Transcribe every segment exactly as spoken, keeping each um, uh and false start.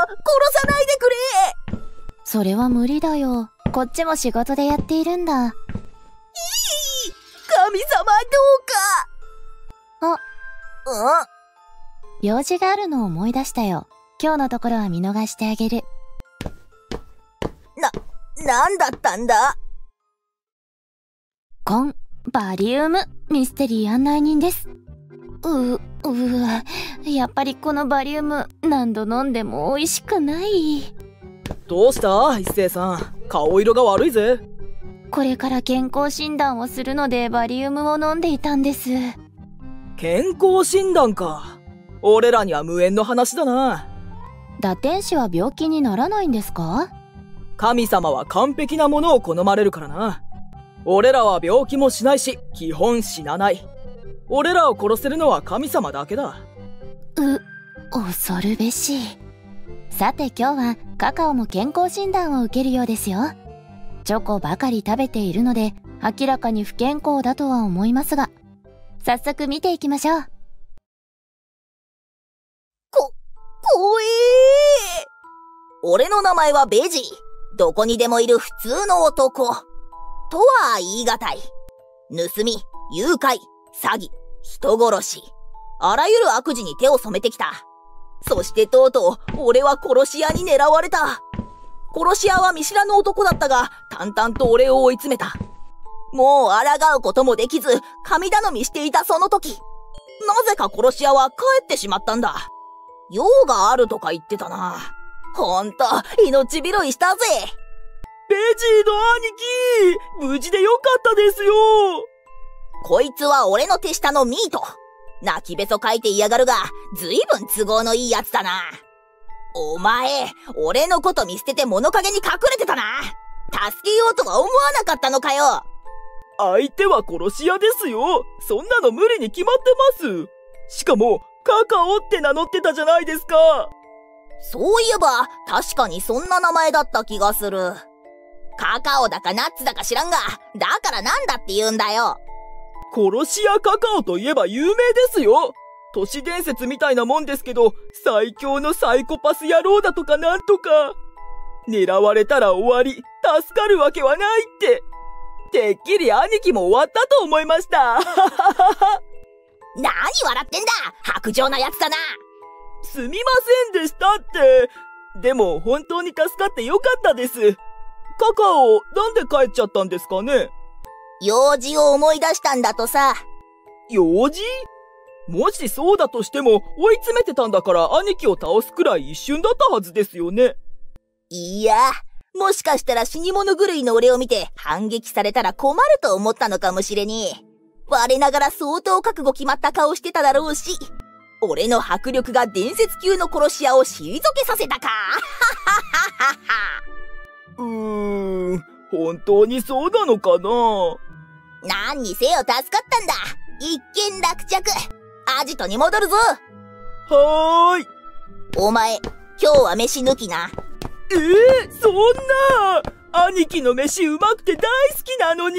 さないでくれ。 それは無理だよ。こっちも仕事でやっているんだ。いい、 神様どうか。 あ、うん、用事があるのを思い出したよ。今日のところは見逃してあげる。 な、なんだったんだ。 コンバリウムミステリー案内人です。う、うわ、やっぱりこのバリウム何度飲んでも美味しくない。 どうした一星さん、顔色が悪いぜ。 これから健康診断をするのでバリウムを飲んでいたんです。 健康診断か。俺らには無縁の話だな。 堕天使は病気にならないんですか？ 神様は完璧なものを好まれるからな。俺らは病気もしないし、基本死なない。俺らを殺せるのは神様だけだ。 う、恐るべし。さて今日はカカオも健康診断を受けるようですよ。チョコばかり食べているので明らかに不健康だとは思いますが、早速見ていきましょう。 こ、怖えー。俺の名前はベジ。どこにでもいる普通の男。とは言い難い。盗み、誘拐、詐欺、人殺し。あらゆる悪事に手を染めてきた。そしてとうとう、俺は殺し屋に狙われた。殺し屋は見知らぬ男だったが、淡々と俺を追い詰めた。もう抗うこともできず、神頼みしていたその時、なぜか殺し屋は帰ってしまったんだ。用があるとか言ってたな。ほんと、命拾いしたぜ。 ベジーの兄貴、無事でよかったですよ。 こいつは俺の手下のミート。泣きべそかいて嫌がるが、ずいぶん都合のいいやつだな。お前、俺のこと見捨てて物陰に隠れてたな。助けようとは思わなかったのかよ。 相手は殺し屋ですよ。そんなの無理に決まってます。しかも、カカオって名乗ってたじゃないですか。 そういえば、確かにそんな名前だった気がする。カカオだかナッツだか知らんが、だからなんだって言うんだよ。 殺し屋カカオといえば有名ですよ。都市伝説みたいなもんですけど、最強のサイコパス野郎だとかなんとか。狙われたら終わり、助かるわけはないって。てっきり兄貴も終わったと思いました。 何笑ってんだ、薄情なやつだな。 すみませんでしたって。でも本当に助かってよかったです。カカオ、なんで帰っちゃったんですかね？ 用事を思い出したんだとさ。 用事？もしそうだとしても追い詰めてたんだから兄貴を倒すくらい一瞬だったはずですよね。 いや、もしかしたら死に物狂いの俺を見て反撃されたら困ると思ったのかもしれねえ。我ながら相当覚悟決まった顔してただろうし、俺の迫力が伝説級の殺し屋を退けさせたか。 うーん、本当にそうなのかな。 何にせよ助かったんだ。一件落着。アジトに戻るぞ。 はーい。 お前、今日は飯抜きな。 えー、そんな。兄貴の飯うまくて大好きなのに。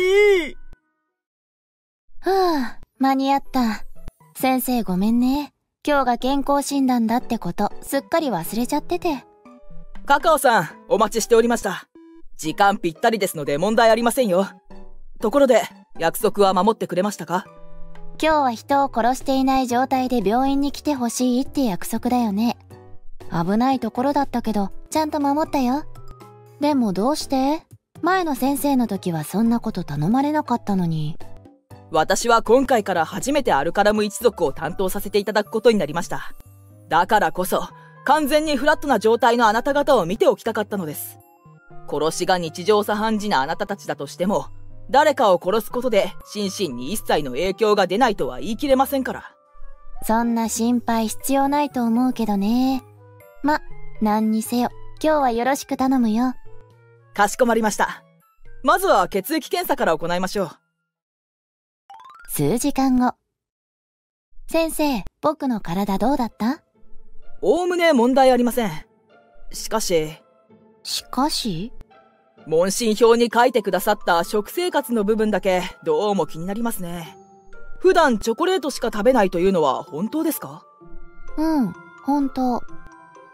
ふぅ、間に合った。先生ごめんね。今日が健康診断だってことすっかり忘れちゃってて。 カカオさん、お待ちしておりました。時間ぴったりですので問題ありませんよ。ところで、約束は守ってくれましたか？ 今日は人を殺していない状態で病院に来てほしいって約束だよね。危ないところだったけど、ちゃんと守ったよ。でもどうして？前の先生の時はそんなこと頼まれなかったのに。 私は今回から初めてアルカラム一族を担当させていただくことになりました。だからこそ、完全にフラットな状態のあなた方を見ておきたかったのです。殺しが日常茶飯事なあなたたちだとしても、誰かを殺すことで心身に一切の影響が出ないとは言い切れませんから。 そんな心配必要ないと思うけどね。ま、何にせよ、今日はよろしく頼むよ。 かしこまりました。まずは血液検査から行いましょう。 数時間後。先生、僕の体どうだった？ おおむね問題ありません。しかし。 しかし？ 問診票に書いてくださった食生活の部分だけどうも気になりますね。普段チョコレートしか食べないというのは本当ですか？ うん、本当。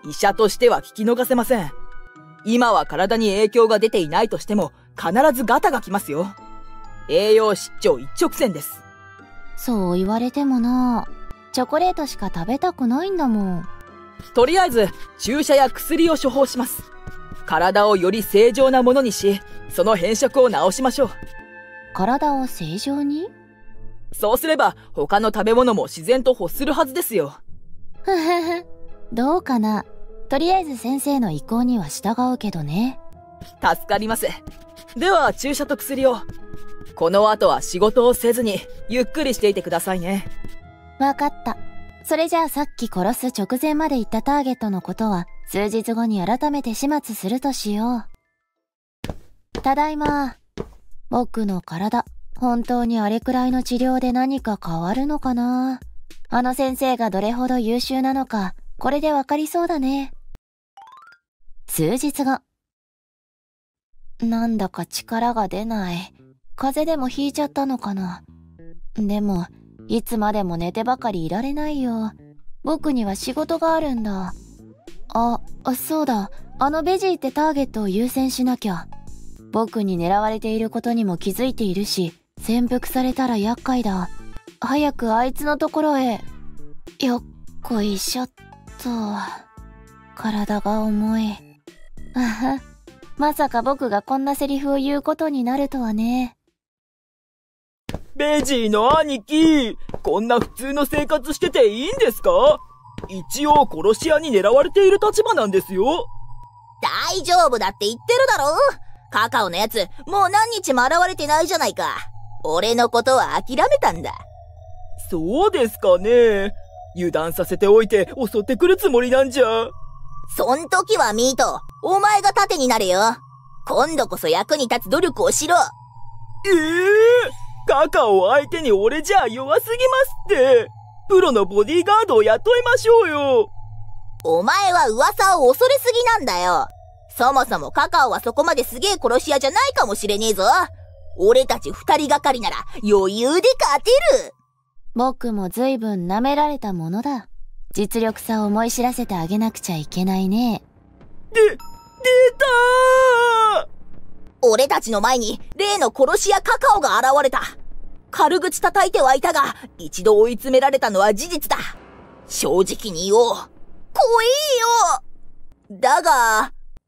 医者としては聞き逃せません。今は体に影響が出ていないとしても、必ずガタが来ますよ。栄養失調一直線です。 そう言われてもな。チョコレートしか食べたくないんだもん。 とりあえず、注射や薬を処方します。体をより正常なものにし、その変色を治しましょう。 体を正常に？ そうすれば、他の食べ物も自然と欲するはずですよ。 ふふふ。どうかな。とりあえず先生の意向には従うけどね。 助かります。では、注射と薬を。この後は仕事をせずに、ゆっくりしていてくださいね。 わかった。それじゃあさっき殺す直前まで言ったターゲットのことは、数日後に改めて始末するとしよう。ただいま。僕の体、本当にあれくらいの治療で何か変わるのかな？あの先生がどれほど優秀なのか、これでわかりそうだね。数日後。なんだか力が出ない。風邪でもひいちゃったのかな。でも、いつまでも寝てばかりいられないよ。僕には仕事があるんだ。あ、あ、そうだ。あのベジーってターゲットを優先しなきゃ。僕に狙われていることにも気づいているし、潜伏されたら厄介だ。早くあいつのところへ。よっこいしょっと。体が重い。あは。まさか僕がこんなセリフを言うことになるとはね。 ベジーの兄貴、こんな普通の生活してていいんですか？一応殺し屋に狙われている立場なんですよ。 大丈夫だって言ってるだろ？カカオのやつ、もう何日も現れてないじゃないか。俺のことは諦めたんだ。 そうですかね。油断させておいて襲ってくるつもりなんじゃ。 そん時はミート、お前が盾になれよ。今度こそ役に立つ努力をしろ。 ええー、カカオ相手に俺じゃ弱すぎますって。プロのボディーガードを雇いましょうよ。 お前は噂を恐れすぎなんだよ。そもそもカカオはそこまですげえ殺し屋じゃないかもしれねえぞ。俺たち二人がかりなら余裕で勝てる。 僕も随分舐められたものだ。実力差を思い知らせてあげなくちゃいけないね。 で、出たー！ 俺たちの前に例の殺し屋カカオが現れた。軽口叩いてはいたが、一度追い詰められたのは事実だ。正直に言おう。怖えよ。だが、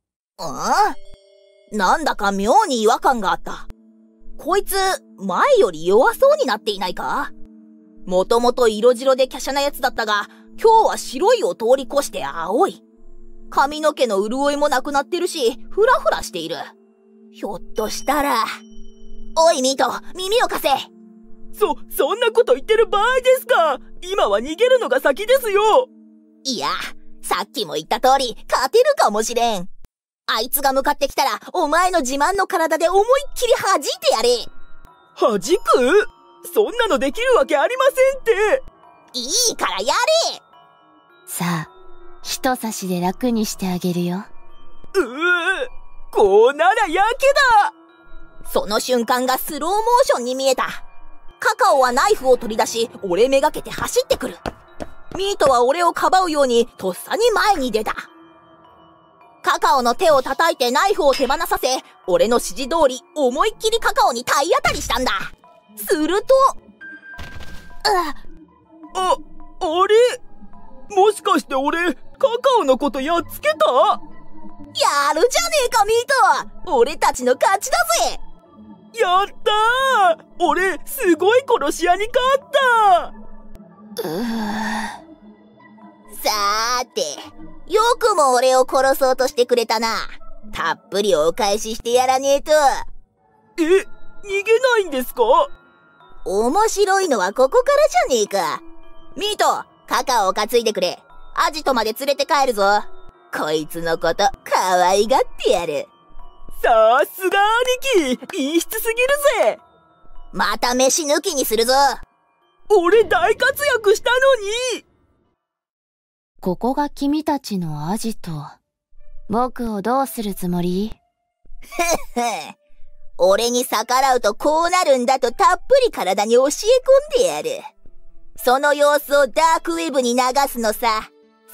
ん？なんだか妙に違和感があった。こいつ、前より弱そうになっていないか？もともと色白で華奢なやつだったが、今日は白いを通り越して青い。髪の毛の潤いもなくなってるし、ふらふらしている。ひょっとしたら、おいミート、耳を貸せ。 そ、そんなこと言ってる場合ですか？今は逃げるのが先ですよ。 いや、さっきも言った通り、勝てるかもしれん。あいつが向かってきたら、お前の自慢の体で思いっきり弾いてやれ。 弾く？そんなのできるわけありませんって。 いいからやれ。 さあ、一差しで楽にしてあげるよ。 うぅ、こうならやけだ。 その瞬間がスローモーションに見えた。カカオはナイフを取り出し、俺めがけて走ってくる。ミートは俺をかばうようにとっさに前に出た。カカオの手を叩いてナイフを手放させ、俺の指示通り思いっきりカカオに体当たりしたんだ。すると、 あ、あれ？もしかして俺、カカオのことやっつけた？ やるじゃねえかミート！俺たちの勝ちだぜ！ やったー！俺、すごい殺し屋に勝った！ うー。 さーて、よくも俺を殺そうとしてくれたな。たっぷりお返ししてやらねえと。 え、逃げないんですか？ 面白いのはここからじゃねえか。ミート、カカオを担いでくれ。アジトまで連れて帰るぞ。こいつのこと、可愛がってやる。 さすが兄貴、陰湿すぎるぜ。 また飯抜きにするぞ。 俺大活躍したのに。 ここが君たちのアジト。僕をどうするつもり？ ふふ。俺に逆らうとこうなるんだとたっぷり体に教え込んでやる。その様子をダークウェブに流すのさ。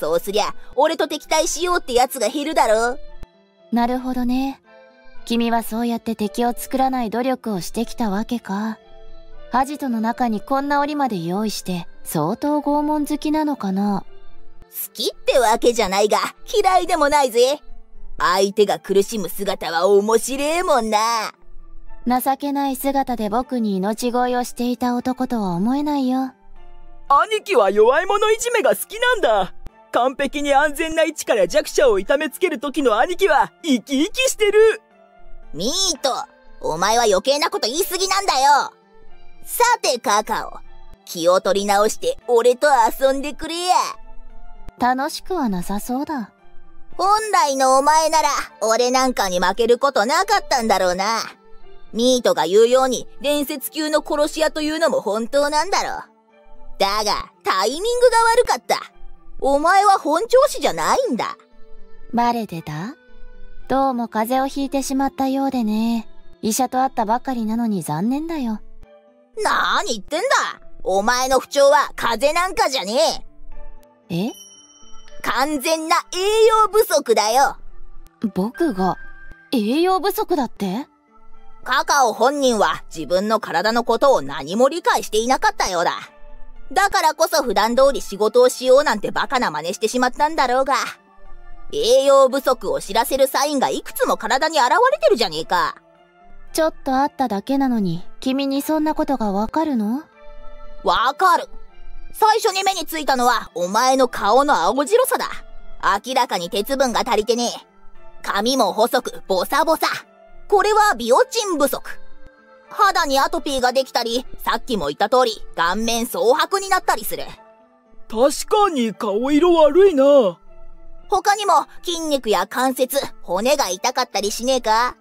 そうすりゃ、俺と敵対しようってやつが減るだろ。 なるほどね。君はそうやって敵を作らない努力をしてきたわけか。アジトの中にこんな檻まで用意して相当拷問好きなのかな。 好きってわけじゃないが嫌いでもないぜ。相手が苦しむ姿は面白えもんな。 情けない姿で僕に命乞いをしていた男とは思えないよ。 兄貴は弱い者いじめが好きなんだ。完璧に安全な位置から弱者を痛めつける時の兄貴は生き生きしてる。 ミート、お前は余計なこと言い過ぎなんだよ。さてカカオ、気を取り直して俺と遊んでくれや。 楽しくはなさそうだ。 本来のお前なら俺なんかに負けることなかったんだろうな。ミートが言うように伝説級の殺し屋というのも本当なんだろう。だがタイミングが悪かった。お前は本調子じゃないんだ。 バレてた？どうも風邪をひいてしまったようでね。医者と会ったばかりなのに残念だよ。 なーに言ってんだ。お前の不調は風邪なんかじゃねえ。え？ 完全な栄養不足だよ。 僕が栄養不足だって？ カカオ本人は自分の体のことを何も理解していなかったようだ。だからこそ普段通り仕事をしようなんてバカな真似してしまったんだろうが、栄養不足を知らせるサインがいくつも体に現れてるじゃねえか。 ちょっとあっただけなのに、君にそんなことがわかるの？ わかる。最初に目についたのはお前の顔の青白さだ。明らかに鉄分が足りてねえ。髪も細くボサボサ。これはビオチン不足。肌にアトピーができたり、さっきも言った通り顔面蒼白になったりする。 確かに顔色悪いな。 他にも筋肉や関節、骨が痛かったりしねえか？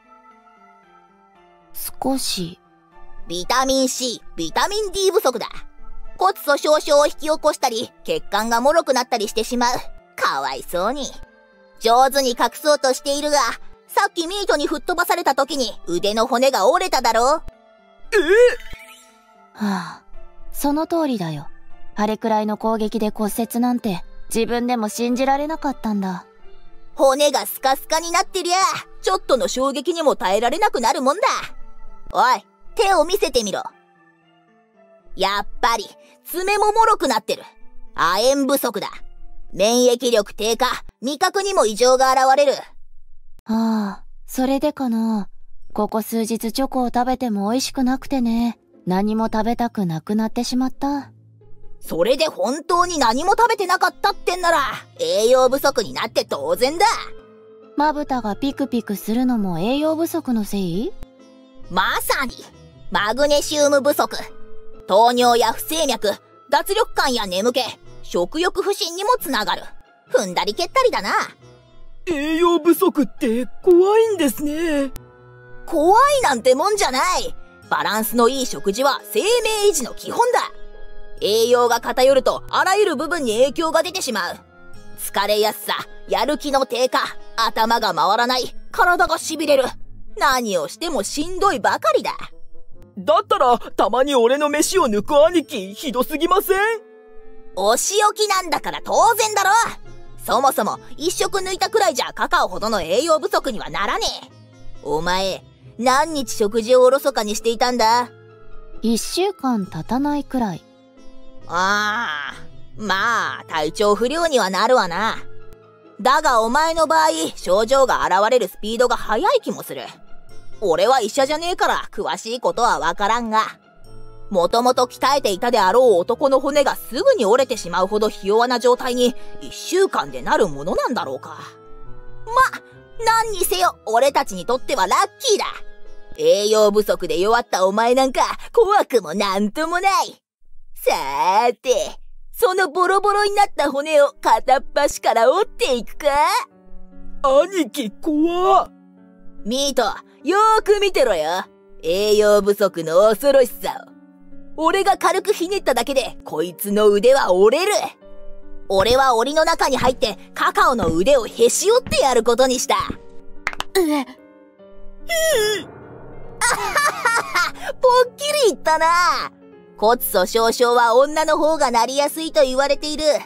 少し。 ビタミン C、ビタミン D 不足だ。骨粗鬆症を引き起こしたり、血管が脆くなったりしてしまう。かわいそうに。上手に隠そうとしているが、さっきミートに吹っ飛ばされた時に腕の骨が折れただろ？ え？ はあ、その通りだよ。あれくらいの攻撃で骨折なんて自分でも信じられなかったんだ。 骨がスカスカになってりゃ、ちょっとの衝撃にも耐えられなくなるもんだ。おい、手を見せてみろ。やっぱり、爪も脆くなってる。亜鉛不足だ。免疫力低下、味覚にも異常が現れる。 ああ、それでかな。ここ数日チョコを食べても美味しくなくてね。何も食べたくなくなってしまった。 それで本当に何も食べてなかったってんなら、栄養不足になって当然だ。 まぶたがピクピクするのも栄養不足のせい？ まさに、マグネシウム不足。糖尿や不整脈、脱力感や眠気、食欲不振にもつながる。踏んだり蹴ったりだな。 栄養不足って怖いんですね。 怖いなんてもんじゃない。バランスのいい食事は生命維持の基本だ。栄養が偏るとあらゆる部分に影響が出てしまう。疲れやすさ、やる気の低下、頭が回らない、体が痺れる。何をしてもしんどいばかりだ。 だったらたまに俺の飯を抜く兄貴ひどすぎません？ お仕置きなんだから当然だろ。そもそも一食抜いたくらいじゃカカオほどの栄養不足にはならねえ。お前、何日食事をおろそかにしていたんだ？ 一週間経たないくらい。 ああ、まあ体調不良にはなるわな。だがお前の場合、症状が現れるスピードが速い気もする。俺は医者じゃねえから詳しいことはわからんが、もともと鍛えていたであろう男の骨がすぐに折れてしまうほどひ弱な状態に一週間でなるものなんだろうか。ま、何にせよ俺たちにとってはラッキーだ。栄養不足で弱ったお前なんか怖くもなんともない。さーて、そのボロボロになった骨を片っ端から折っていくか？ 兄貴怖っ。 ミート、よーく見てろよ。栄養不足の恐ろしさを。俺が軽くひねっただけでこいつの腕は折れる。俺は檻の中に入ってカカオの腕をへし折ってやることにした。 うえ。 あははは、ぽっきり言ったな。骨粗鬆症は女の方がなりやすいと言われている。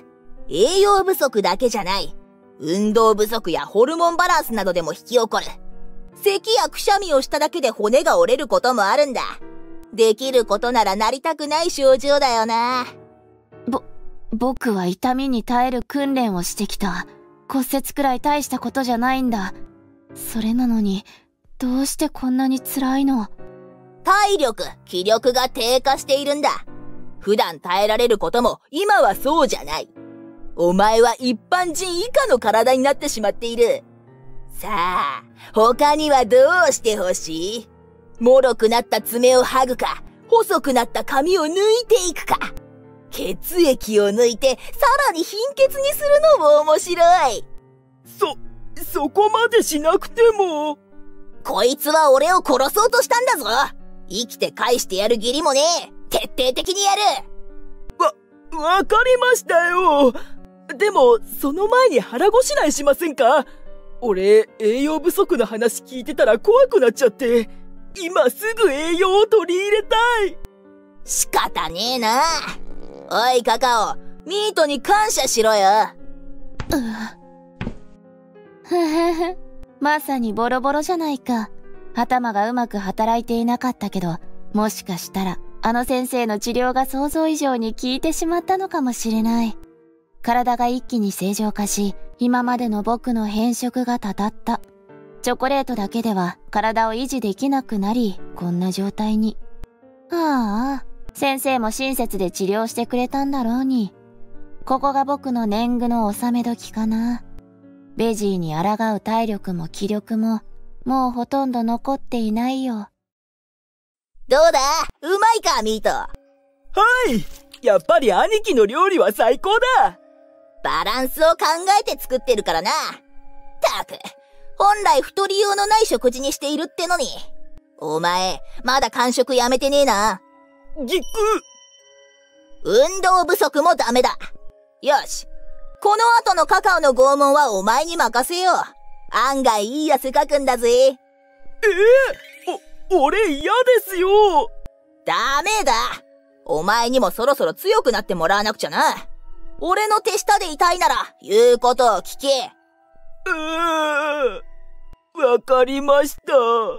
栄養不足だけじゃない。運動不足やホルモンバランスなどでも引き起こる。咳やくしゃみをしただけで骨が折れることもあるんだ。できることならなりたくない症状だよな。 ぼ、僕は痛みに耐える訓練をしてきた。骨折くらい大したことじゃないんだ。それなのに、どうしてこんなに辛いの？ 体力、気力が低下しているんだ。普段耐えられることも今はそうじゃない。お前は一般人以下の体になってしまっている。さあ、他にはどうしてほしい？脆くなった爪を剥ぐか、細くなった髪を抜いていくか。血液を抜いてさらに貧血にするのも面白い。 そ、そこまでしなくても。 こいつは俺を殺そうとしたんだぞ。生きて返してやる義理もねえ。徹底的にやる。 わ、わかりましたよ。でも、その前に腹ごしらえしませんか？俺、栄養不足の話聞いてたら怖くなっちゃって、今すぐ栄養を取り入れたい。 仕方ねえな。おいカカオ、ミートに感謝しろよ。 うふふふ。まさにボロボロじゃないか。頭がうまく働いていなかったけど、もしかしたらあの先生の治療が想像以上に効いてしまったのかもしれない。体が一気に正常化し、今までの僕の変色がたたった。チョコレートだけでは体を維持できなくなり、こんな状態に。ああ、先生も親切で治療してくれたんだろうに。ここが僕の年貢の納め時かな。ベジーに抗う体力も気力も、もうほとんど残っていないよ。 どうだ？うまいか、ミート。はい！やっぱり兄貴の料理は最高だ！ バランスを考えて作ってるからな。たく、本来太りようのない食事にしているってのに。お前、まだ間食やめてねえな。 ぎっく！ 運動不足もダメだ。よし。この後のカカオの拷問はお前に任せよう。案外いい汗かくんだぜ。ええー、お、俺嫌ですよ。 ダメだ。お前にもそろそろ強くなってもらわなくちゃな。俺の手下でいたいなら、言うことを聞け。 うーん。わかりました。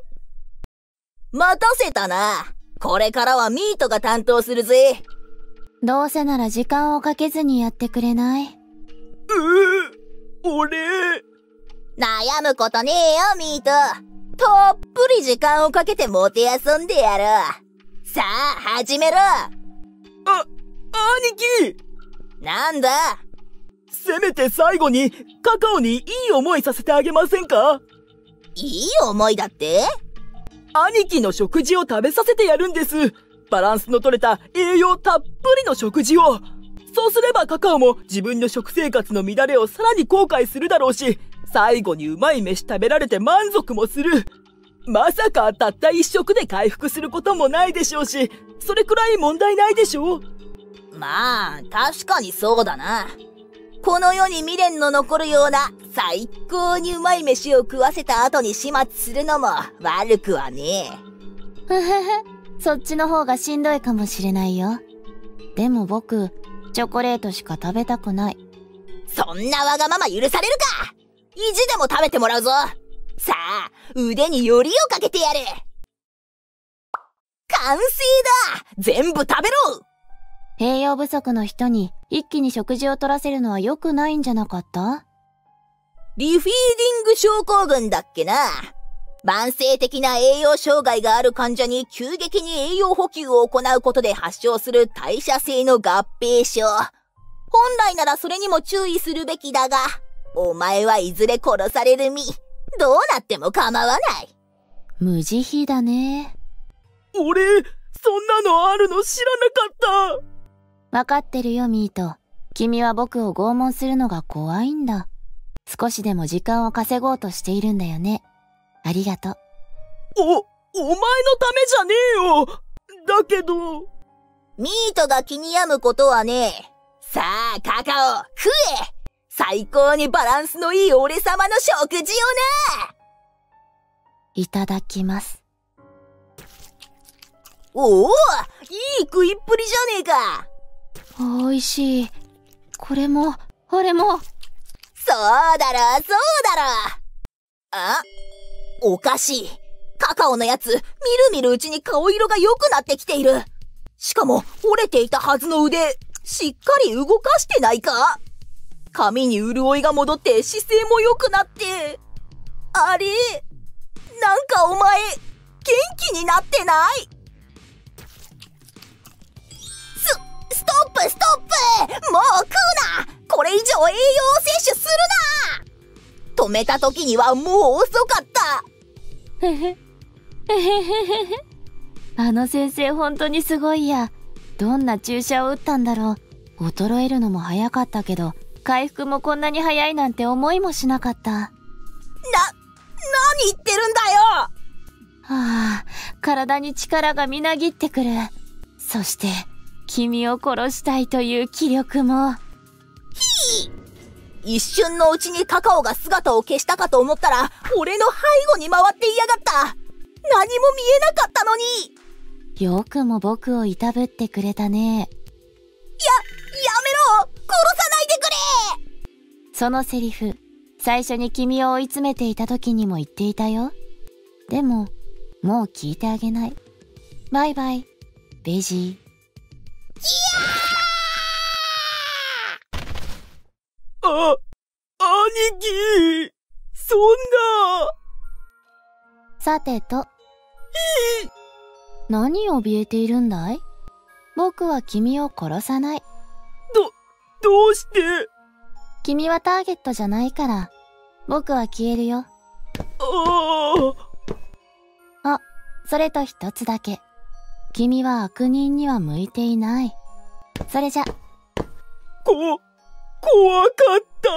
待たせたな。これからはミートが担当するぜ。 どうせなら時間をかけずにやってくれない？ うー、俺。 悩むことねえよ、ミート。たっぷり時間をかけてもてあそんでやる。さあ、始めろ。あ、 兄貴！ なんだ？ せめて最後にカカオにいい思いさせてあげませんか？ いい思いだって？ 兄貴の食事を食べさせてやるんです。バランスの取れた栄養たっぷりの食事を。そうすればカカオも自分の食生活の乱れをさらに後悔するだろうし、最後にうまい飯食べられて満足もする。まさかたった一食で回復することもないでしょうし、それくらい問題ないでしょう。 まあ、確かにそうだな。この世に未練の残るような最高にうまい飯を食わせた後に始末するのも悪くはねえ。ふふふ、そっちの方がしんどいかもしれないよ。でも僕、チョコレートしか食べたくない。 そんなわがまま許されるか！意地でも食べてもらうぞ。さあ、腕によりをかけてやる。完成だ！全部食べろ！ 栄養不足の人に一気に食事を取らせるのは良くないんじゃなかった？ リフィーディング症候群だっけな。慢性的な栄養障害がある患者に急激に栄養補給を行うことで発症する代謝性の合併症。本来ならそれにも注意するべきだが、お前はいずれ殺される身。どうなっても構わない。 無慈悲だね。 俺、そんなのあるの知らなかった。 わかってるよ、ミート。君は僕を拷問するのが怖いんだ。少しでも時間を稼ごうとしているんだよね。ありがとう。 お、お前のためじゃねえよ。だけど。 ミートが気に病むことはねえ。さあ、カカオ、食え！最高にバランスのいい俺様の食事をな！ いただきます。 おお、いい食いっぷりじゃねえか。 おいしい。これも俺も。 そうだろ、そうだろ。あ、おかしい。カカオのやつ、みるみるうちに顔色が良くなってきている。しかも、折れていたはずの腕、しっかり動かしてないか？髪に潤いが戻って姿勢も良くなって。あれ？なんかお前、元気になってない？ス、ストップストップ！もう食うな！これ以上栄養摂取するな！止めた時にはもう遅かった。 へへ。へへへへ。あの先生本当にすごいや。どんな注射を打ったんだろう。衰えるのも早かったけど、回復もこんなに早いなんて思いもしなかった。な、 何言ってるんだよ！ はあ、体に力がみなぎってくる。そして、君を殺したいという気力も。 ひぃ！一瞬のうちにカカオが姿を消したかと思ったら、俺の背後に回っていやがった。何も見えなかったのに。 よくも僕をいたぶってくれたね。 や、やめろ！殺さないでくれ！ そのセリフ、最初に君を追い詰めていた時にも言っていたよ。でも、もう聞いてあげない。バイバイ、ベジー。いやー！あ、兄貴！そんな！ さてと。何を怯えているんだい？僕は君を殺さない。 ど、どうして？ 君はターゲットじゃないから、僕は消えるよ。 ああ。あ、それと一つだけ。君は悪人には向いていない。それじゃ。 こ、怖かった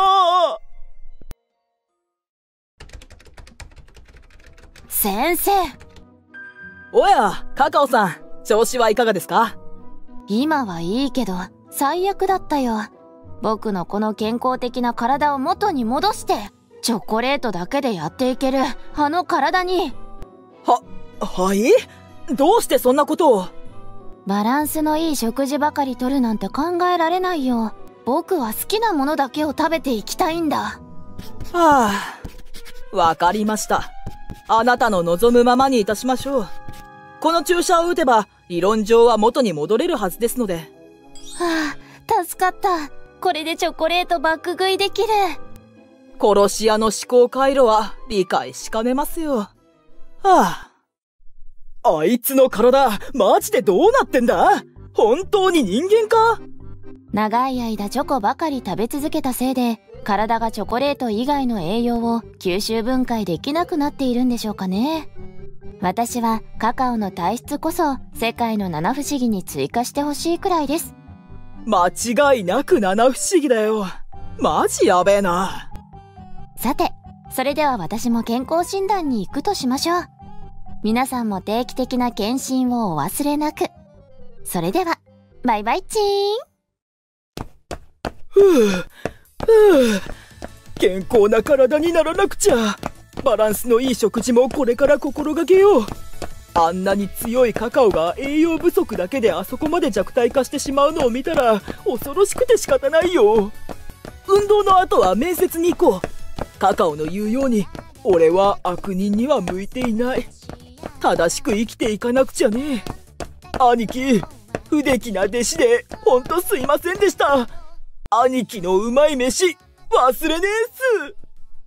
ー！ 先生！ おや、カカオさん、調子はいかがですか？ 今はいいけど、最悪だったよ。僕のこの健康的な体を元に戻して、チョコレートだけでやっていける、あの体に。 は、はい？どうしてそんなことを？ バランスのいい食事ばかりとるなんて考えられないよ。僕は好きなものだけを食べていきたいんだ。 はあ、わかりました。あなたの望むままにいたしましょう。この注射を打てば、理論上は元に戻れるはずですので。 はあ、助かった。これでチョコレート爆食いできる。 殺し屋の思考回路は理解しかねますよ。はあ。 あいつの体、マジでどうなってんだ？本当に人間か？ 長い間チョコばかり食べ続けたせいで、体がチョコレート以外の栄養を吸収分解できなくなっているんでしょうかね。私はカカオの体質こそ世界の七不思議に追加してほしいくらいです。 間違いなく七不思議だよ。マジやべえな。 さて、それでは私も健康診断に行くとしましょう。皆さんも定期的な検診をお忘れなく。それでは、バイバイチーン。 ふぅ、ふぅ。健康な体にならなくちゃ。バランスのいい食事もこれから心がけよう。あんなに強いカカオが栄養不足だけであそこまで弱体化してしまうのを見たら恐ろしくて仕方ないよ。運動の後は面接に行こう。カカオの言うように俺は悪人には向いていない。正しく生きていかなくちゃね。兄貴、不出来な弟子でほんとすいませんでした。兄貴のうまい飯忘れねえっす。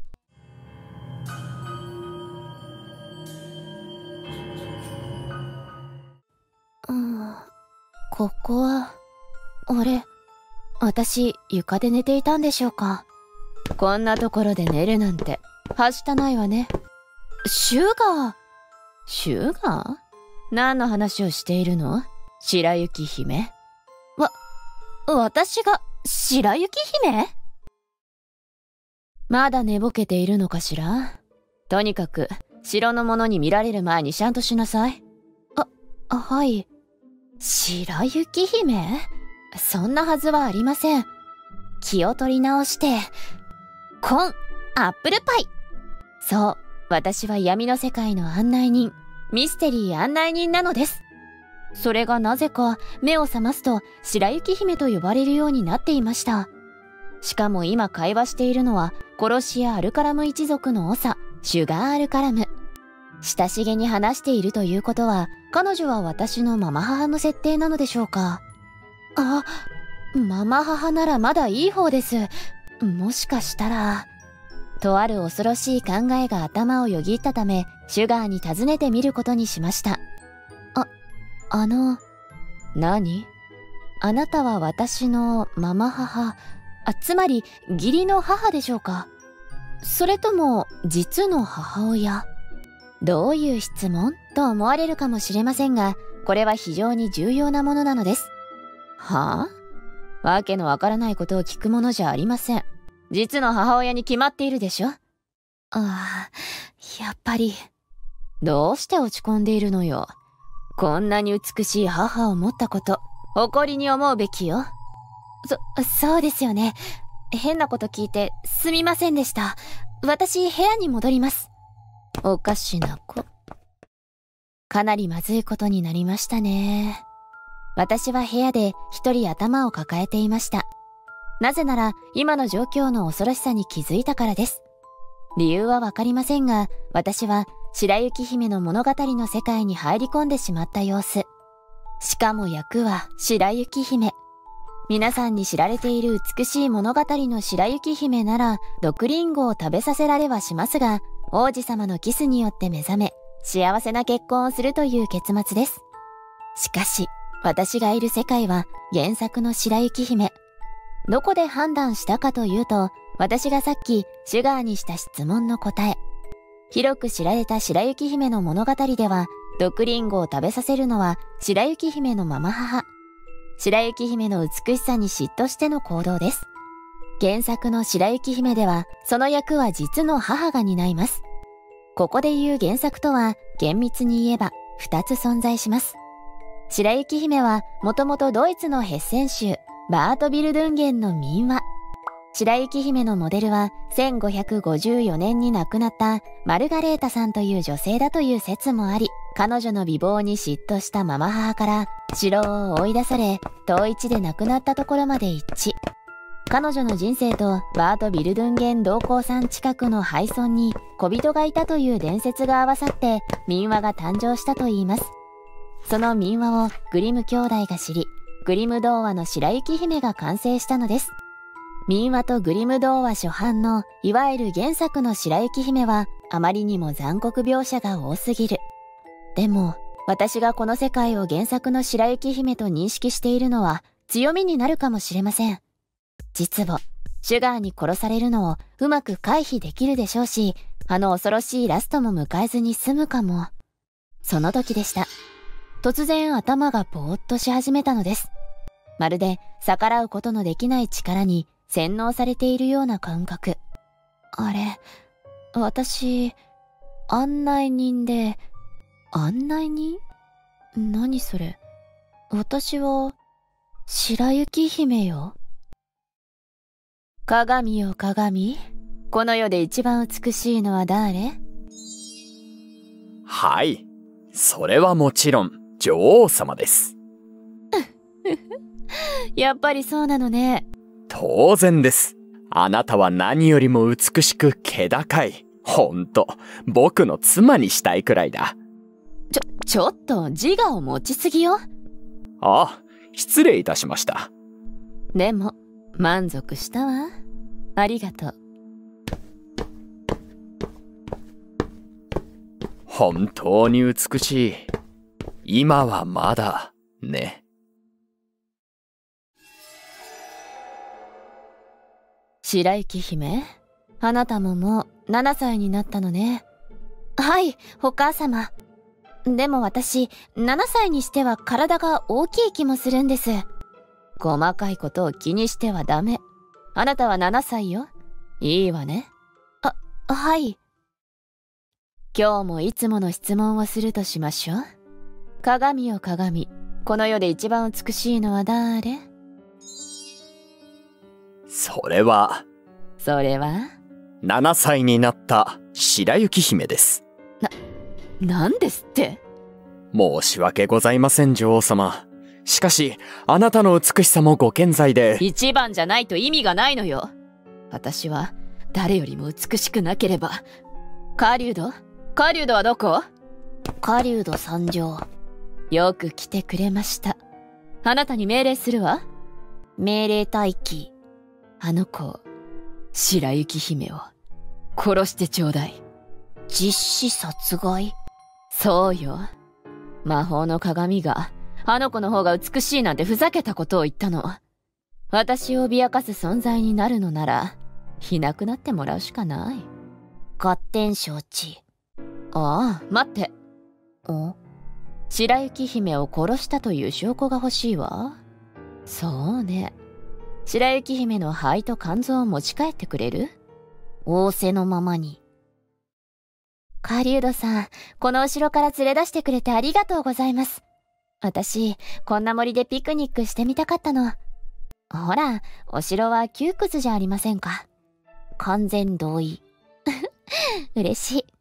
うん、ここは、あれ、私床で寝ていたんでしょうか。こんなところで寝るなんてはしたないわね。シュガーシュガー何の話をしているの？白雪姫？わ、私が白雪姫？まだ寝ぼけているのかしら？とにかく城の者に見られる前にシャンとしなさい。あ、はい。白雪姫？そんなはずはありません。気を取り直して、コン、アップルパイ。そう、私は闇の世界の案内人、ミステリー案内人なのです。それがなぜか目を覚ますと白雪姫と呼ばれるようになっていました。 しかも今会話しているのは殺し屋アルカラム一族の長、シュガーアルカラム。親しげに話しているということは、彼女は私のママ母の設定なのでしょうか。あ、ママ母ならまだいい方です。もしかしたら。とある恐ろしい考えが頭をよぎったため、シュガーに尋ねてみることにしました。あ、あの、何？あなたは私のママ母、あ、つまり義理の母でしょうか？それとも実の母親？どういう質問？と思われるかもしれませんが、これは非常に重要なものなのです。はあ？わけのわからないことを聞くものじゃありません。実の母親に決まっているでしょ？ああ、やっぱり。どうして落ち込んでいるのよ。こんなに美しい母を持ったこと、誇りに思うべきよ。そ、そうですよね。変なこと聞いてすみませんでした。私、部屋に戻ります。おかしな子。かなりまずいことになりましたね。私は部屋で一人頭を抱えていました。なぜなら今の状況の恐ろしさに気づいたからです。理由はわかりませんが、私は白雪姫の物語の世界に入り込んでしまった様子。しかも役は白雪姫。皆さんに知られている美しい物語の白雪姫なら毒リンゴを食べさせられはしますが、王子様のキスによって目覚め、幸せな結婚をするという結末です。しかし、私がいる世界は原作の白雪姫。どこで判断したかというと、私がさっきシュガーにした質問の答え。広く知られた白雪姫の物語では、毒リンゴを食べさせるのは白雪姫のママ母。白雪姫の美しさに嫉妬しての行動です。原作の白雪姫では、その役は実の母が担います。ここで言う原作とは、厳密に言えば二つ存在します。白雪姫はもともとドイツのヘッセン州バートビルドゥンゲンの民話。白雪姫のモデルはせんごひゃくごじゅうよねんに亡くなったマルガレータさんという女性だという説もあり、彼女の美貌に嫉妬したママ母から城を追い出され、遠い地で亡くなったところまで一致。彼女の人生とバートビルドゥンゲン同行山近くの廃村に小人がいたという伝説が合わさって民話が誕生したといいます。その民話をグリム兄弟が知り、グリム童話の白雪姫が完成したのです。民話とグリム童話初版のいわゆる原作の白雪姫はあまりにも残酷描写が多すぎる。でも私がこの世界を原作の白雪姫と認識しているのは強みになるかもしれません。実母、シュガーに殺されるのをうまく回避できるでしょうし、あの恐ろしいラストも迎えずに済むかも。その時でした。突然頭がぼーっとし始めたのです。まるで逆らうことのできない力に洗脳されているような感覚。あれ、私、案内人で、案内人？何それ？私は、白雪姫よ。鏡よ鏡、この世で一番美しいのは誰？ はい、それはもちろん女王様です。 やっぱりそうなのね。 当然です。あなたは何よりも美しく気高い。ほんと、僕の妻にしたいくらいだ。 ちょ、ちょっと自我を持ちすぎよ。 ああ、失礼いたしました。 でも、満足したわ。ありがとう。 本当に美しい。今はまだ、ね。 白雪姫、あなたももうななさいになったのね。はい、お母様。でも私、ななさいにしては体が大きい気もするんです。細かいことを気にしてはダメ。あなたはななさいよ。いいわね。あ、はい。今日もいつもの質問をするとしましょう。鏡よ鏡、この世で一番美しいのは誰？ それは、 それはななさいになった白雪姫です。 な、なんですって？ 申し訳ございません、女王様。 しかし、あなたの美しさもご健在で。 一番じゃないと意味がないのよ。私は誰よりも美しくなければ。狩人？狩人はどこ？ 狩人参上。 よく来てくれました。あなたに命令するわ。 命令待機。 あの子、白雪姫を殺してちょうだい。 実子殺害？ そうよ。魔法の鏡があの子の方が美しいなんてふざけたことを言ったの。私を脅かす存在になるのならいなくなってもらうしかない。 合点承知。 ああ、待って。 お？ 白雪姫を殺したという証拠が欲しいわ。そうね。白雪姫の肺と肝臓を持ち帰ってくれる？ 仰せのままに。 狩人さん、この後ろから連れ出してくれてありがとうございます。私、こんな森でピクニックしてみたかったの。ほら、お城は窮屈じゃありませんか。 完全同意。 嬉しい。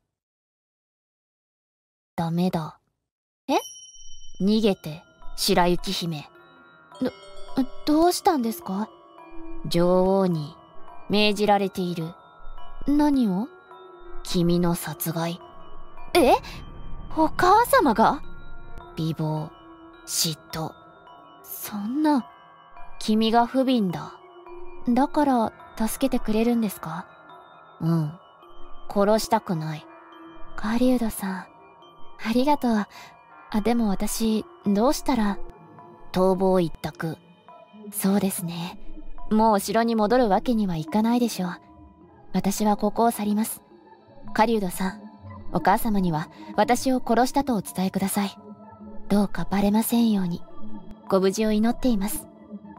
ダメだ。 え？ 逃げて、白雪姫。 ど、どうしたんですか？ 女王に命じられている。 何を？ 君の殺害。 え？お母様が？ 美貌、嫉妬。 そんな。 君が不憫だ。 だから助けてくれるんですか？ うん。殺したくない。 狩人さん、ありがとう。あ、でも私、どうしたら。 逃亡一択。 そうですね。もうお城に戻るわけにはいかないでしょう。私はここを去ります。狩人さん、お母様には私を殺したとお伝えください。どうかバレませんように。ご無事を祈っています。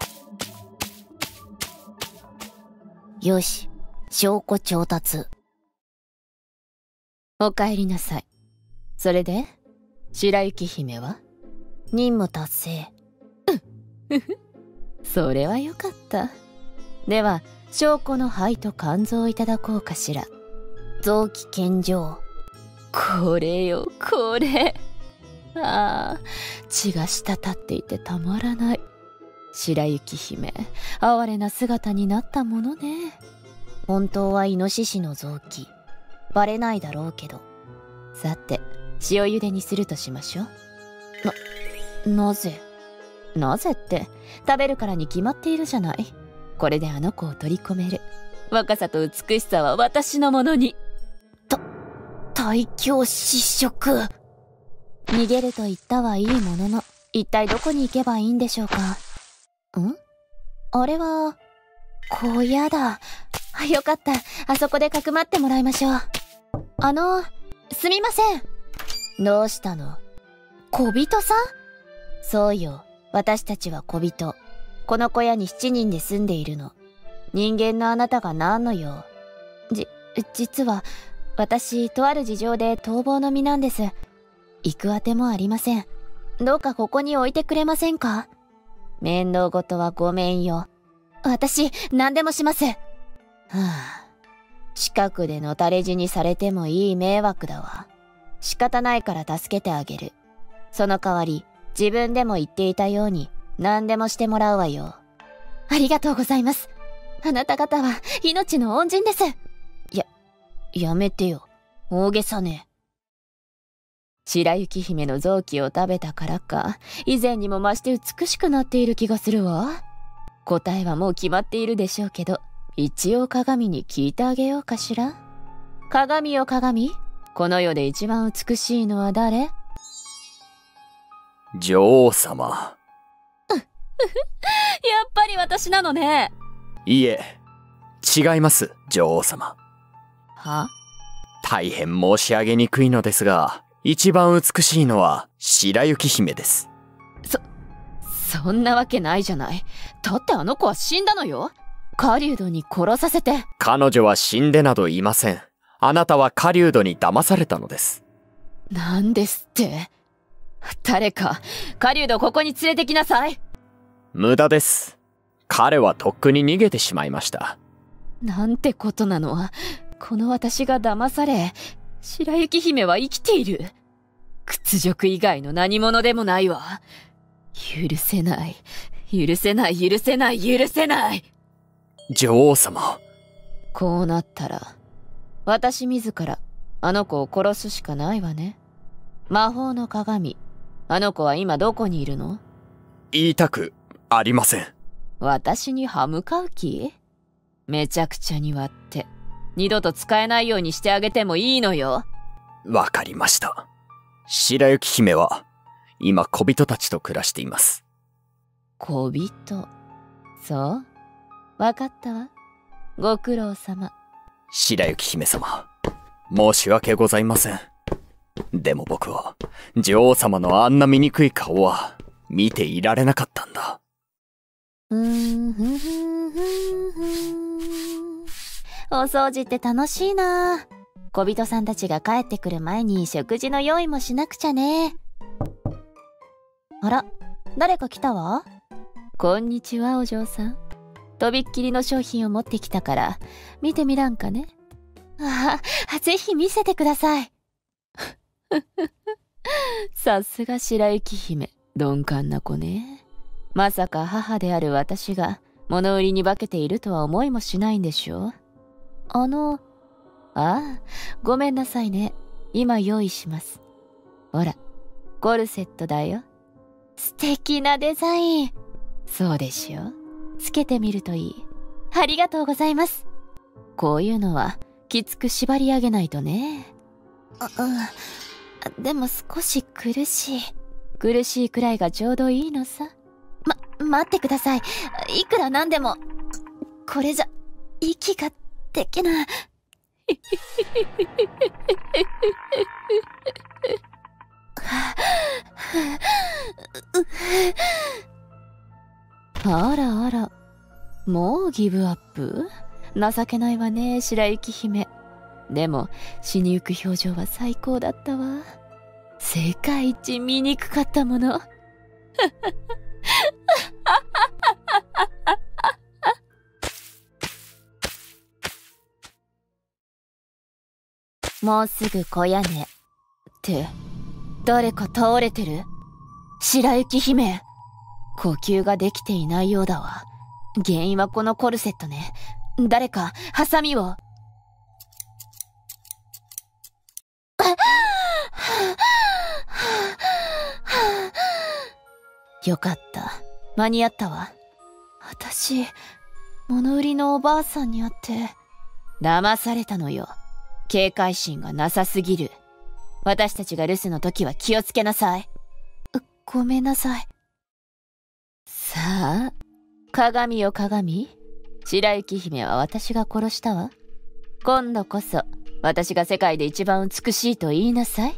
よし、証拠調達。 お帰りなさい。それで、白雪姫は？ 任務達成。 それはよかった。では、証拠の肺と肝臓をいただこうかしら。 臓器献上。 これよ、これ。ああ、血が滴っていてたまらない。白雪姫、哀れな姿になったものね。 本当はイノシシの臓器。バレないだろうけど。 さて、塩茹でにするとしましょう。な、なぜ？ なぜって、食べるからに決まっているじゃない。これであの子を取り込める。若さと美しさは私のものに。 た、大凶失職。 逃げると言ったはいいものの、一体どこに行けばいいんでしょうか。ん？あれは、小屋だ。よかった。あそこでかくまってもらいましょう。あの、すみません。 どうしたの？ 小人さん？ そうよ。私たちは小人。この小屋に七人で住んでいるの。人間のあなたが何の用？ じ、実は、私、とある事情で逃亡の身なんです。行くあてもありません。どうかここに置いてくれませんか？ 面倒ごとはごめんよ。 私、何でもします。はあ、近くでのたれ死にされてもいい迷惑だわ。仕方ないから助けてあげる。その代わり、自分でも言っていたように、何でもしてもらうわよ。 ありがとうございます。あなた方は、命の恩人です。 や、やめてよ。大げさね。 白雪姫の臓器を食べたからか、以前にも増して美しくなっている気がするわ。答えはもう決まっているでしょうけど、一応鏡に聞いてあげようかしら。鏡よ鏡、この世で一番美しいのは誰？やっ女王様。 ぱり私なのね。 いえ、違います、女王様。 は？ 大変申し上げにくいのですが、一番美しいのは白雪姫です。 そ、そんなわけないじゃない。だってあの子は死んだのよ。狩人に殺させて。 彼女は死んでなどいません。あなたは狩人に騙されたのです。 なんですって。誰か、狩人をここに連れてきなさい。 無駄です。彼はとっくに逃げてしまいました。 なんてことなの。この私が騙され、白雪姫は生きている。屈辱以外の何者でもないわ。 許せない。許せない、許せない、許せない。 女王様。 こうなったら、私自ら、あの子を殺すしかないわね。魔法の鏡、あの子は今どこにいるの？ 言いたくありません。 私に歯向かう気？めちゃくちゃに割って、二度と使えないようにしてあげてもいいのよ。 わかりました。白雪姫は、今小人たちと暮らしています。 小人。そう？わかったわ。ご苦労様。 白雪姫様、申し訳ございません。でも僕は、女王様のあんな醜い顔は、見ていられなかったんだ。 うーん、ふんふんふんふん。お掃除って楽しいな。小人さんたちが帰ってくる前に食事の用意もしなくちゃね。あら、誰か来たわ。 こんにちは、お嬢さん。とびっきりの商品を持ってきたから、見てみらんかね。 ああ、ぜひ見せてください。 さすが白雪姫、鈍感な子ね。まさか母である私が物売りに化けているとは思いもしないんでしょ。あの、ああ、ごめんなさいね。今用意します。ほら、コルセットだよ。 素敵なデザイン。 そうでしょ。 つけてみるといい。ありがとうございます。 こういうのはきつく縛り上げないとね。 うん。でも少し苦しい。 苦しいくらいがちょうどいいのさ。 ま、待ってください。いくらなんでも、これじゃ、息ができない。 あらあら、もうギブアップ？情けないわね、白雪姫。でも、死にゆく表情は最高だったわ。世界一醜かったもの。 もうすぐ小屋ね。って、誰か倒れてる？白雪姫。 呼吸ができていないようだわ。 原因はこのコルセットね。誰か、ハサミを。 よかった。間に合ったわ。 私、物売りのおばあさんに会って。 騙されたのよ。警戒心がなさすぎる。私たちが留守の時は気をつけなさい。 ごめんなさい。 さあ、鏡よ鏡。白雪姫は私が殺したわ。今度こそ、私が世界で一番美しいと言いなさい。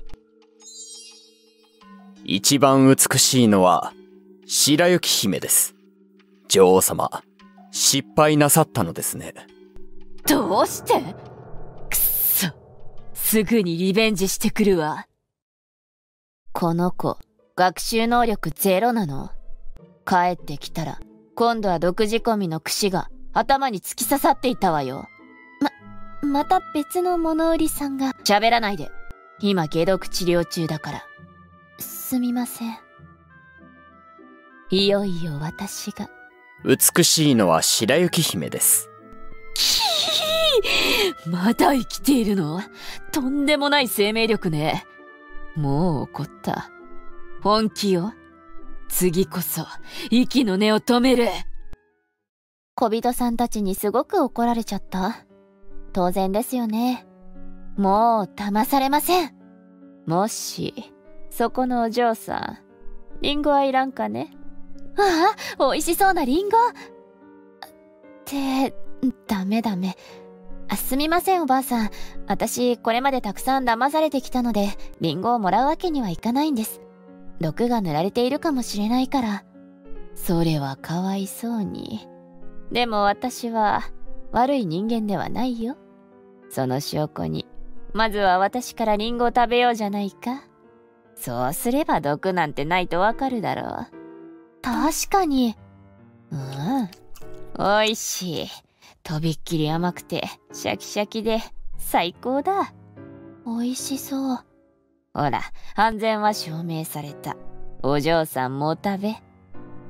一番美しいのは、白雪姫です。女王様、失敗なさったのですね。 どうして？くっそ、すぐにリベンジしてくるわ。この子、学習能力ゼロなの。帰ってきたら、今度は毒仕込みの櫛が頭に突き刺さっていたわよ。 ま、また別の物売りさんが。 喋らないで。今解毒治療中だから。 すみません。 いよいよ私が。 美しいのは白雪姫です。 キー！まだ生きているの？とんでもない生命力ね。もう怒った。本気よ。次こそ、息の根を止める。 小人さんたちにすごく怒られちゃった。当然ですよね。もう騙されません。 もし、そこのお嬢さん、リンゴはいらんかね？ ああ、美味しそうなリンゴ。って、ダメダメ。あ、すみませんおばあさん。私、これまでたくさん騙されてきたので、リンゴをもらうわけにはいかないんです。毒が塗られているかもしれないから。 それはかわいそうに。でも私は悪い人間ではないよ。その証拠に、まずは私からリンゴを食べようじゃないか。そうすれば毒なんてないとわかるだろう。 確かに。 うん。おいしい。とびっきり甘くてシャキシャキで最高だ。 美味しそう。 ほら、安全は証明された。お嬢さんもお食べ。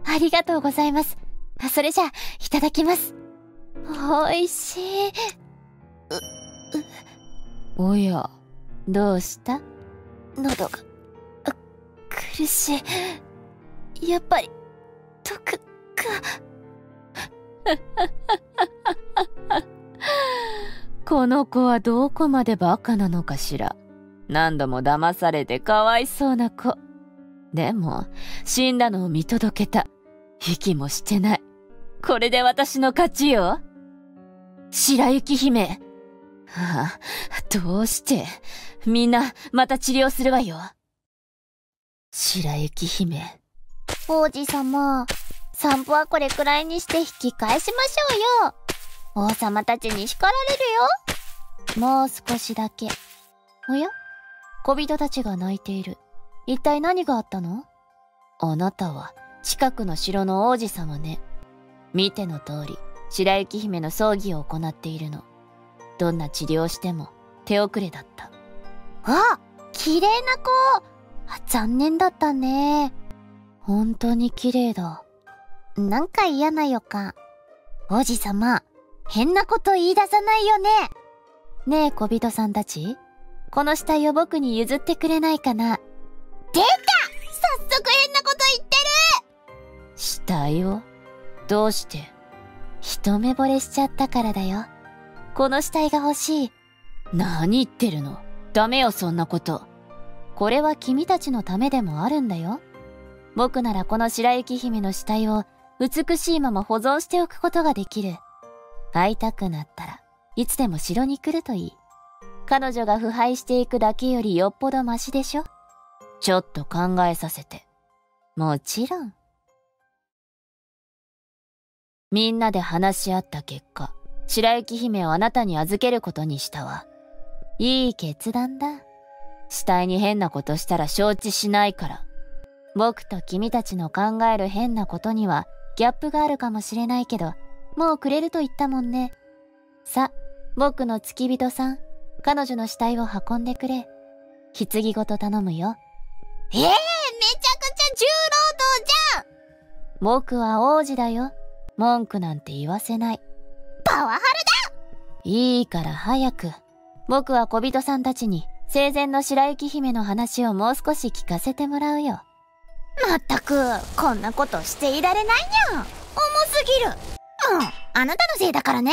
ありがとうございます。それじゃあ、いただきます。おいしい。 う、う、おや、どうした？ 喉が、苦しい。やっぱり、毒が。 この子はどこまでバカなのかしら。何度も騙されてかわいそうな子。でも、死んだのを見届けた。息もしてない。これで私の勝ちよ。白雪姫。はあ、どうして。みんな、また治療するわよ。白雪姫。 王子様、散歩はこれくらいにして引き返しましょうよ。王様たちに叱られるよ。もう少しだけ。おや？小人たちが泣いている。一体何があったの？ あなたは近くの城の王子様ね。見ての通り、白雪姫の葬儀を行っているの。どんな治療をしても手遅れだった。 あ、綺麗な子。あ、残念だったね。 本当に綺麗だ。 なんか嫌な予感。王子様、変なこと言い出さないよね。 ねえ小人さんたち、この死体を僕に譲ってくれないかな。 出た！早速変なこと言ってる！ 死体を？どうして？ 一目惚れしちゃったからだよ。この死体が欲しい。 何言ってるの？ダメよそんなこと。 これは君たちのためでもあるんだよ。僕ならこの白雪姫の死体を美しいまま保存しておくことができる。会いたくなったらいつでも城に来るといい。彼女が腐敗していくだけよりよっぽどマシでしょ。 ちょっと考えさせて。 もちろん。 みんなで話し合った結果、白雪姫をあなたに預けることにしたわ。 いい決断だ。 死体に変なことしたら承知しないから。 僕と君たちの考える変なことにはギャップがあるかもしれないけど、もうくれると言ったもんね。さ、僕の付き人さん、彼女の死体を運んでくれ。棺ごと頼むよ。 ええー、めちゃくちゃ重労働じゃん。 僕は王子だよ。文句なんて言わせない。 パワハラだ。 いいから早く。僕は小人さんたちに生前の白雪姫の話をもう少し聞かせてもらうよ。 まったく、こんなことしていられないにゃん。重すぎる。うん、あなたのせいだからね。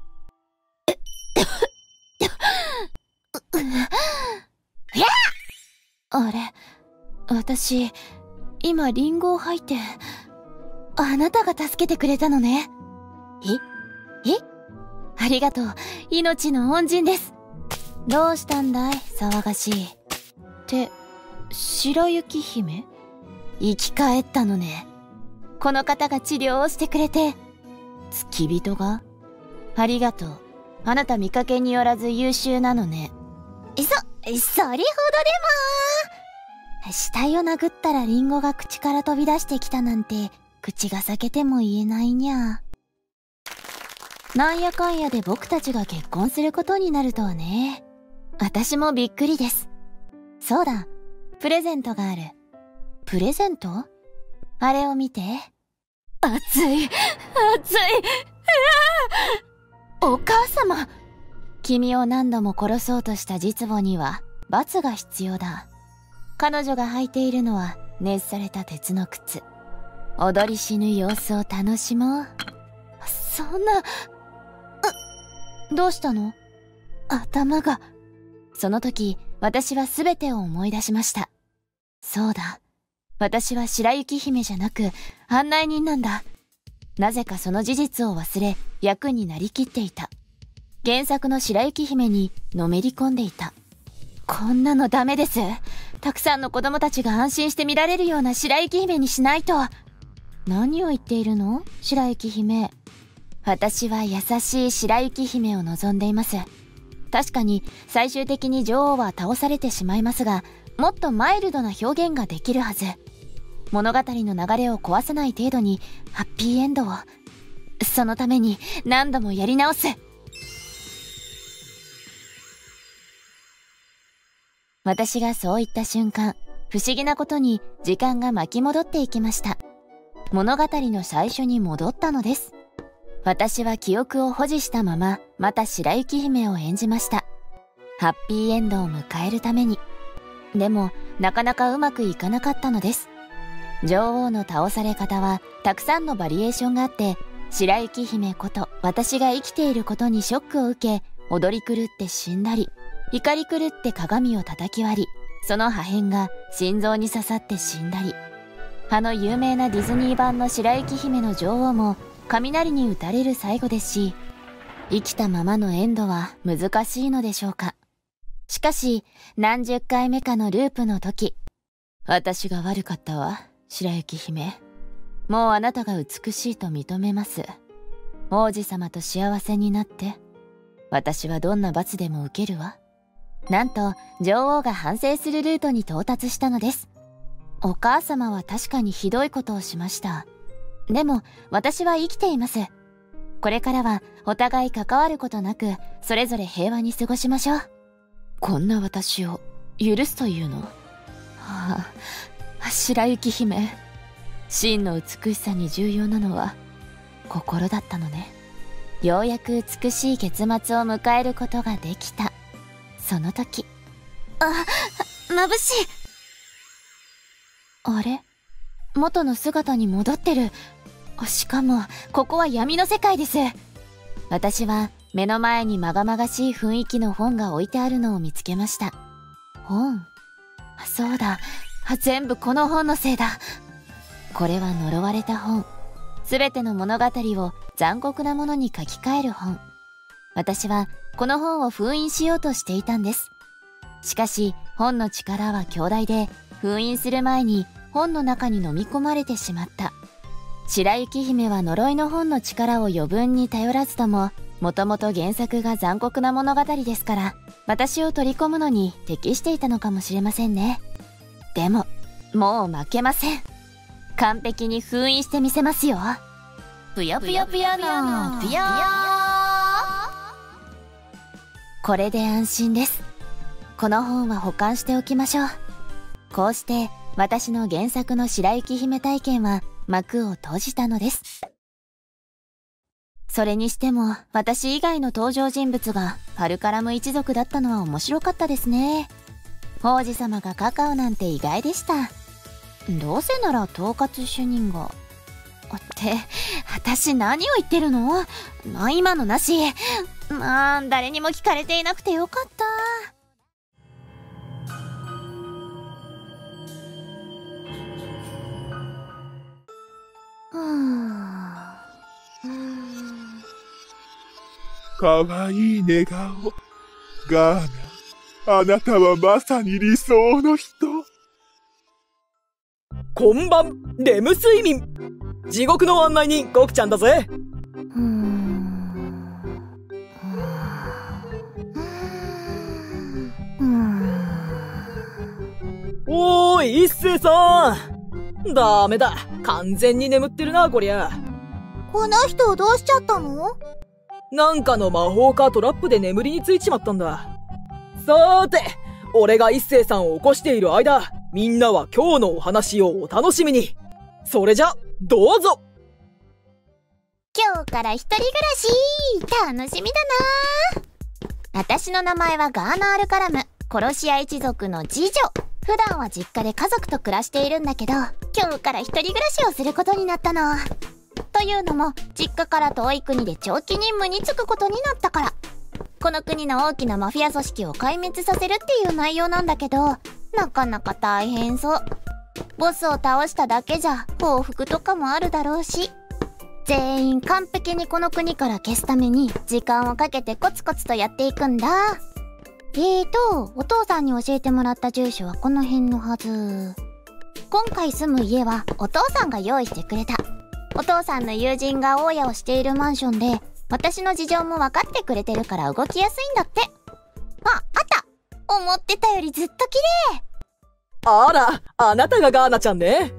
いやあれ、私、今リンゴを吐いて、あなたが助けてくれたのね。ええありがとう。命の恩人です。どうしたんだい、騒がしい。って、白雪姫？生き返ったのね。この方が治療をしてくれて。 付き人が？ ありがとう。あなた見かけによらず優秀なのね。そ、それほどでも。死体を殴ったらリンゴが口から飛び出してきたなんて、口が裂けても言えないにゃ。なんやかんやで僕たちが結婚することになるとはね。私もびっくりです。そうだ、プレゼントがある。 プレゼント？ あれを見て。 熱い、熱い。 お母様。君を何度も殺そうとした実母には罰が必要だ。彼女が履いているのは熱された鉄の靴。踊り死ぬ様子を楽しもう。そんな、う、どうしたの？頭が。その時、私は全てを思い出しました。そうだ。私は白雪姫じゃなく案内人なんだ。なぜかその事実を忘れ役になりきっていた。原作の白雪姫にのめり込んでいた。こんなのダメです。たくさんの子供たちが安心して見られるような白雪姫にしないと。何を言っているの？白雪姫。私は優しい白雪姫を望んでいます。確かに最終的に女王は倒されてしまいますが、もっとマイルドな表現ができるはず。物語の流れを壊さない程度にハッピーエンドを。そのために何度もやり直す。私がそう言った瞬間、不思議なことに時間が巻き戻っていきました。 物語の最初に戻ったのです。私は記憶を保持したまま、また白雪姫を演じました。ハッピーエンドを迎えるために。でも、なかなかうまくいかなかったのです。女王の倒され方は、たくさんのバリエーションがあって、白雪姫こと私が生きていることにショックを受け、踊り狂って死んだり、怒り狂って鏡を叩き割り、その破片が心臓に刺さって死んだり、あの有名なディズニー版の白雪姫の女王も雷に打たれる最後ですし、生きたままのエンドは難しいのでしょうか。しかし、何十回目かのループの時、私が悪かったわ、白雪姫。もうあなたが美しいと認めます。王子様と幸せになって。私はどんな罰でも受けるわ。なんと、女王が反省するルートに到達したのです。お母様は確かにひどいことをしました。でも、私は生きています。これからは、お互い関わることなく、それぞれ平和に過ごしましょう。こんな私を、許すというの？はあ、白雪姫。真の美しさに重要なのは、心だったのね。ようやく美しい結末を迎えることができた。その時。あ、眩しい。あれ？元の姿に戻ってる。しかも、ここは闇の世界です。私は、目の前にまがまがしい雰囲気の本が置いてあるのを見つけました。本？そうだ。全部この本のせいだ。これは呪われた本。すべての物語を残酷なものに書き換える本。私はこの本を封印しようとしていたんです。しかし本の力は強大で、封印する前に本の中に飲み込まれてしまった。白雪姫は呪いの本の力を余分に頼らずとも、もともと原作が残酷な物語ですから、私を取り込むのに適していたのかもしれませんね。でも、もう負けません。完璧に封印してみせますよ。ぷよぷよぷよのぷよー。これで安心です。この本は保管しておきましょう。こうして私の原作の白雪姫体験は幕を閉じたのです。それにしても私以外の登場人物がファルカラム一族だったのは面白かったですね。王子様がカカオなんて意外でした。どうせなら統括主任が。って、私何を言ってるの？な、今のなし。まあ、誰にも聞かれていなくてよかった。 かわいい寝顔。ガーナ、あなたはまさに理想の人。 こんばん、レム睡眠。地獄の案内人、ゴクちゃんだぜ。 うーん。うーん。 おーい、一星さん。ダメだ。完全に眠ってるな、こりゃ。 この人どうしちゃったの？ なんかの魔法かトラップで眠りについちまったんだ。さーて、俺が一星さんを起こしている間、みんなは今日のお話をお楽しみに。それじゃ、どうぞ。 今日から一人暮らし、楽しみだな。私の名前はガーナールカラム、殺し屋一族の次女。普段は実家で家族と暮らしているんだけど、今日から一人暮らしをすることになったの。というのも、実家から遠い国で長期任務に就くことになったから。この国の大きなマフィア組織を壊滅させるっていう内容なんだけど、なかなか大変そう。ボスを倒しただけじゃ報復とかもあるだろうし、全員完璧にこの国から消すために時間をかけてコツコツとやっていくんだ。えーと、お父さんに教えてもらった住所はこの辺のはず。今回住む家はお父さんが用意してくれた。お父さんの友人が大家をしているマンションで、私の事情も分かってくれてるから動きやすいんだって。あ、あった！思ってたよりずっと綺麗。 あら、あなたがガーナちゃんね。 あ、はい。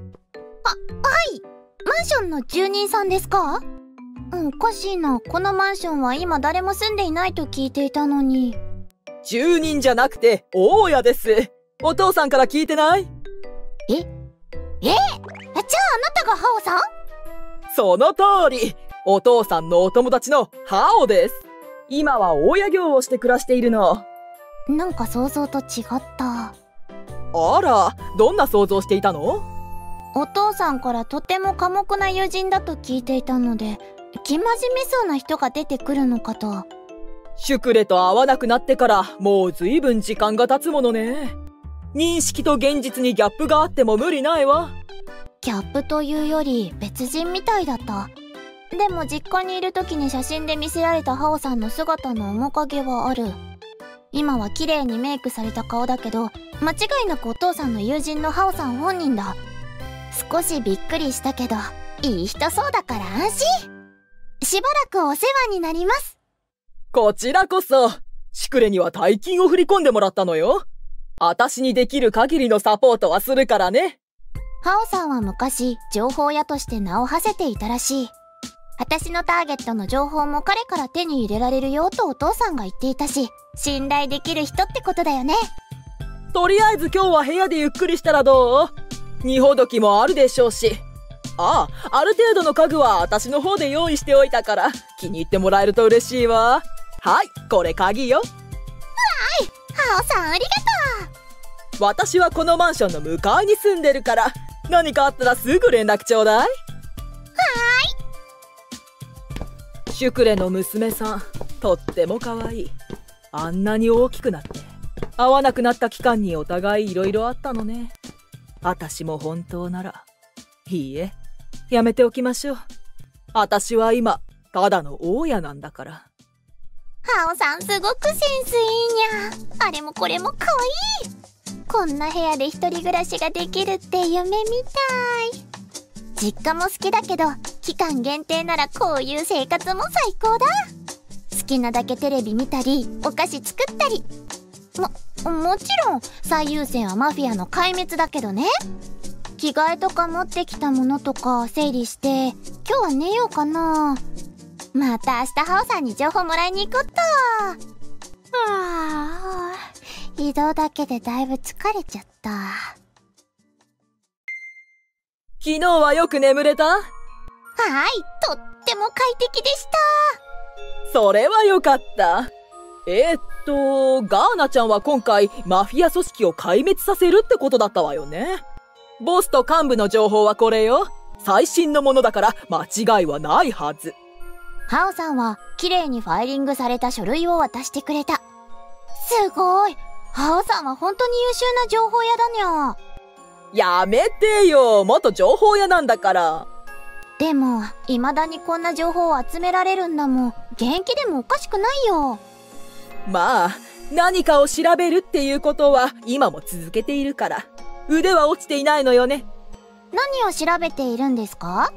マンションの住人さんですか？おかしいな。このマンションは今誰も住んでいないと聞いていたのに。 住人じゃなくて、大家です。お父さんから聞いてない？ ええ、じゃああなたがハオさん？ その通り。お父さんのお友達のハオです。今は大家業をして暮らしているの。 なんか想像と違った。 あら、どんな想像していたの？ お父さんからとても寡黙な友人だと聞いていたので、生真面目そうな人が出てくるのかと。 シュクレと会わなくなってからもうずいぶん時間が経つものね。認識と現実にギャップがあっても無理ないわ。 ギャップというより別人みたいだった。でも実家にいる時に写真で見せられたハオさんの姿の面影はある。今は綺麗にメイクされた顔だけど、間違いなくお父さんの友人のハオさん本人だ。少しびっくりしたけど、いい人そうだから安心。しばらくお世話になります。 こちらこそ、シュクレには大金を振り込んでもらったのよ。私にできる限りのサポートはするからね。 ハオさんは昔、情報屋として名を馳せていたらしい。私のターゲットの情報も彼から手に入れられるよとお父さんが言っていたし、信頼できる人ってことだよね。 とりあえず今日は部屋でゆっくりしたらどう？荷ほどきもあるでしょうし。ああ、ある程度の家具は私の方で用意しておいたから気に入ってもらえると嬉しいわ。はい、これ鍵よ。わーい、ハオさんありがとう。私はこのマンションの向かいに住んでるから、何かあったらすぐ連絡ちょうだい。はーい。 シュクレの娘さん、とっても可愛い。あんなに大きくなって会わなくなった期間にお互いいろいろあったのね。私も本当なら、いいえ、やめておきましょう。私は今ただの大家なんだから。 ハオさんすごくセンスいいにゃ。あれもこれも可愛い。こんな部屋で一人暮らしができるって夢みたい。実家も好きだけど、期間限定ならこういう生活も最高だ。好きなだけテレビ見たり、お菓子作ったり。も、もちろん最優先はマフィアの壊滅だけどね。着替えとか持ってきたものとか整理して、今日は寝ようかな。また明日ハオさんに情報もらいに行こっと。あー、移動だけでだいぶ疲れちゃった。 昨日はよく眠れた？はい、 とっても快適でした。 それはよかった。えー、っと、ガーナちゃんは今回マフィア組織を壊滅させるってことだったわよね。ボスと幹部の情報はこれよ。最新のものだから間違いはないはず。 ハオさんは綺麗にファイリングされた書類を渡してくれた。すごい。ハオさんは本当に優秀な情報屋だにゃ。 やめてよ。元情報屋なんだから。 でも、未だにこんな情報を集められるんだもん。現役でもおかしくないよ。 まあ、何かを調べるっていうことは今も続けているから。腕は落ちていないのよね。 何を調べているんですか？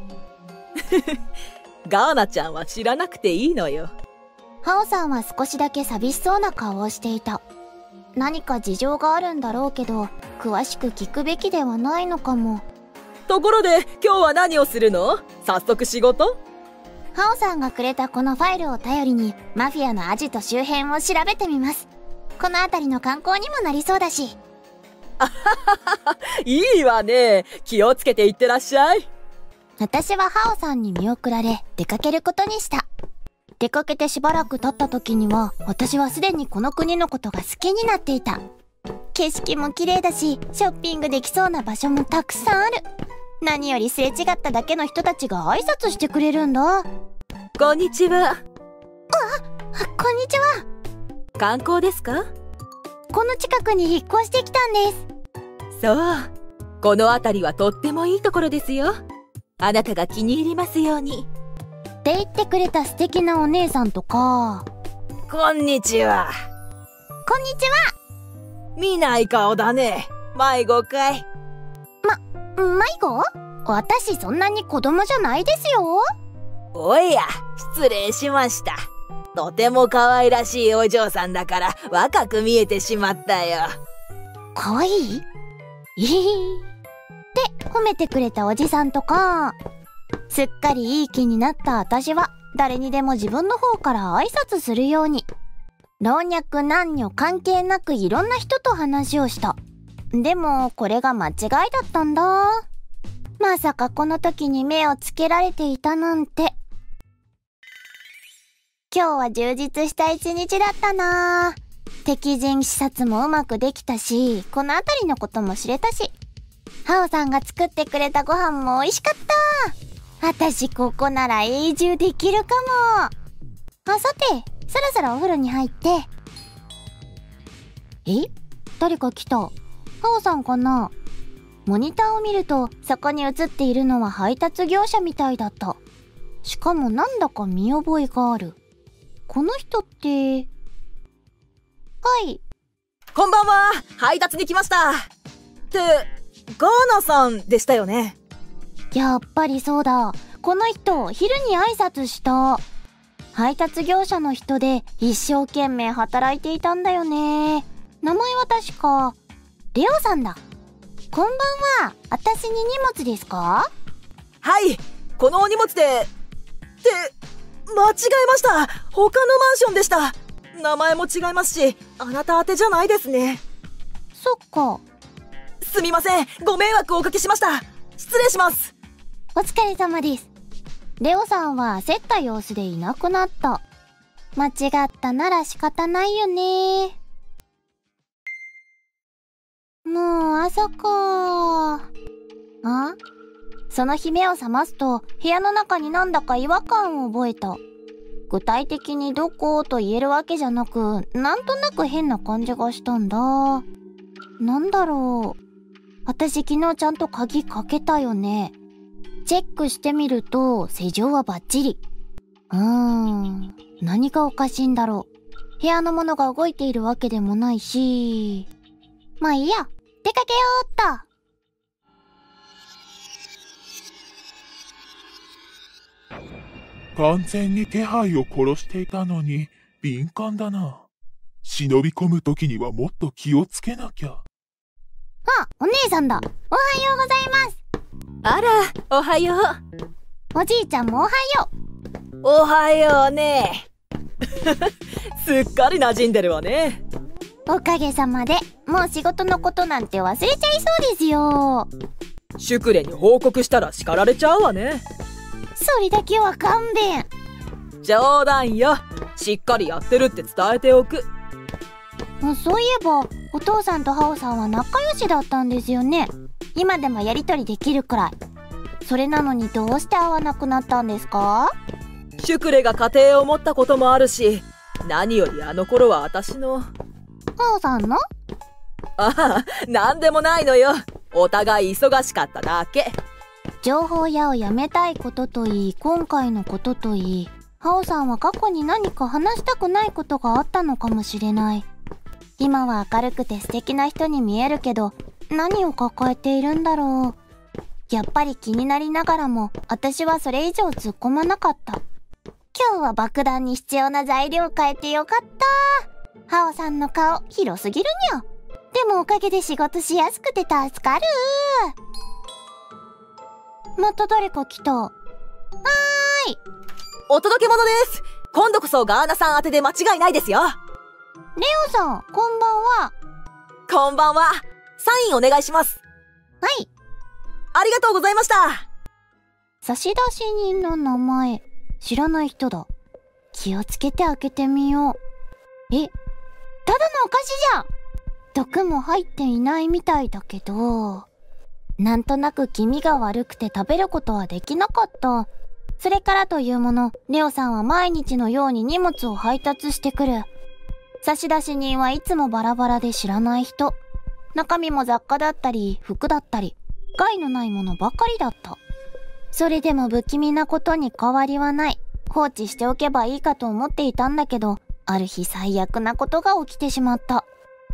ガーナちゃんは知らなくていいのよ。 ハオさんは少しだけ寂しそうな顔をしていた。何か事情があるんだろうけど、詳しく聞くべきではないのかも。 ところで、今日は何をするの？早速仕事？ ハオさんがくれたこのファイルを頼りに、マフィアのアジト周辺を調べてみます。この辺りの観光にもなりそうだし。 あははは、いいわね。気をつけていってらっしゃい。 私はハオさんに見送られ、出かけることにした。出かけてしばらく経った時には、私はすでにこの国のことが好きになっていた。景色も綺麗だし、ショッピングできそうな場所もたくさんある。何よりすれ違っただけの人たちが挨拶してくれるんだ。 こんにちは。あ、 こんにちは。 観光ですか？ この近くに引っ越してきたんです。 そう。この辺りはとってもいいところですよ。あなたが気に入りますように。 って言ってくれた素敵なお姉さんとか。 こんにちは。 こんにちは。 見ない顔だね。迷子かい？ ま、迷子？私そんなに子供じゃないですよ。 おや、失礼しました。とても可愛らしいお嬢さんだから若く見えてしまったよ。 可愛い？いひひって褒めてくれたおじさんとか。すっかりいい気になった私は誰にでも自分の方から挨拶するように。老若男女関係なくいろんな人と話をした。でもこれが間違いだったんだ。 まさかこの時に目をつけられていたなんて。今日は充実した一日だったな。敵陣視察もうまくできたし、この辺りのことも知れたし、ハオさんが作ってくれたご飯も美味しかった。私ここなら永住できるかも。あ、さて、そろそろお風呂に入って。え？誰か来た。ハオさんかな？モニターを見ると、そこに映っているのは配達業者みたいだった。しかもなんだか見覚えがある。この人って、はい。 こんばんは。配達に来ました。って、ガーナさんでしたよね。 やっぱりそうだ。この人、昼に挨拶した。配達業者の人で一生懸命働いていたんだよね。名前は確か、レオさんだ。こんばんは。私に荷物ですか？ はい。このお荷物で、って、間違えました。他のマンションでした。名前も違いますし、あなた宛てじゃないですね。 そっか。 すみません。ご迷惑をおかけしました。失礼します。 お疲れ様です。レオさんは焦った様子でいなくなった。間違ったなら仕方ないよね。もう朝か。あ？その日目を覚ますと、部屋の中になんだか違和感を覚えた。具体的にどこと言えるわけじゃなく、なんとなく変な感じがしたんだ。なんだろう。私昨日ちゃんと鍵かけたよね。チェックしてみると、施錠はバッチリ。うーん。何がおかしいんだろう。部屋のものが動いているわけでもないし。まあいいや。出かけようっと。 完全に手配を殺していたのに、敏感だな。忍び込む時にはもっと気をつけなきゃ。 あ、お姉さんだ。おはようございます。 あら、おはよう。おじいちゃんもおはよう。おはようね。すっかり馴染んでるわね。 おかげさまで、もう仕事のことなんて忘れちゃいそうですよ。 シュクレに報告したら叱られちゃうわね。 それだけは勘弁。 冗談よ。しっかりやってるって伝えておく。 そういえば、お父さんとハオさんは仲良しだったんですよね。今でもやりとりできるくらい。それなのにどうして会わなくなったんですか？ シュクレが家庭を持ったこともあるし、何よりあの頃は私の。 ハオさんの？ ああ、なんでもないのよ。お互い忙しかっただけ。 情報屋を辞めたいことといい、今回のことといい、ハオさんは過去に何か話したくないことがあったのかもしれない。今は明るくて素敵な人に見えるけど、何を抱えているんだろう。やっぱり気になりながらも、私はそれ以上突っ込まなかった。今日は爆弾に必要な材料変えてよかった。ハオさんの顔、広すぎるにゃ。でもおかげで仕事しやすくて助かる。また誰か来た。はーい。 お届け物です。今度こそガーナさん宛てで間違いないですよ。 レオさん、こんばんは。 こんばんは。サインお願いします。 はい。 ありがとうございました。 差出人の名前、知らない人だ。気をつけて開けてみよう。え、ただのお菓子じゃん。毒も入っていないみたいだけど、なんとなく気味が悪くて食べることはできなかった。それからというもの、レオさんは毎日のように荷物を配達してくる。差出人はいつもバラバラで知らない人。中身も雑貨だったり、服だったり、害のないものばかりだった。それでも不気味なことに変わりはない。放置しておけばいいかと思っていたんだけど、ある日最悪なことが起きてしまった。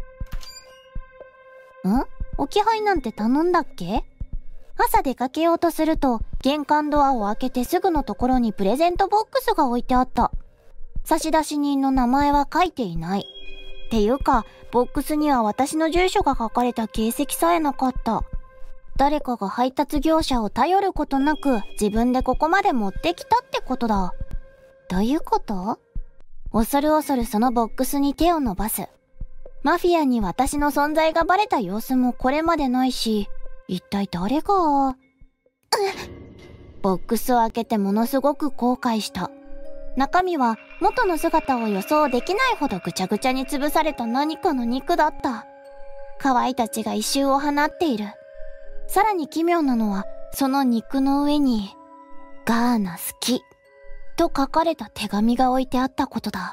ん？置き配なんて頼んだっけ？朝出かけようとすると、玄関ドアを開けてすぐのところにプレゼントボックスが置いてあった。差出人の名前は書いていない。っていうか、ボックスには私の住所が書かれた形跡さえなかった。誰かが配達業者を頼ることなく、自分でここまで持ってきたってことだ。どういうこと？恐る恐るそのボックスに手を伸ばす。マフィアに私の存在がバレた様子もこれまでないし、一体誰が？ ボックスを開けてものすごく後悔した。中身は元の姿を予想できないほどぐちゃぐちゃに潰された何かの肉だった。可愛いたちが異臭を放っている。さらに奇妙なのは、その肉の上に、ガーナ好き、と書かれた手紙が置いてあったことだ。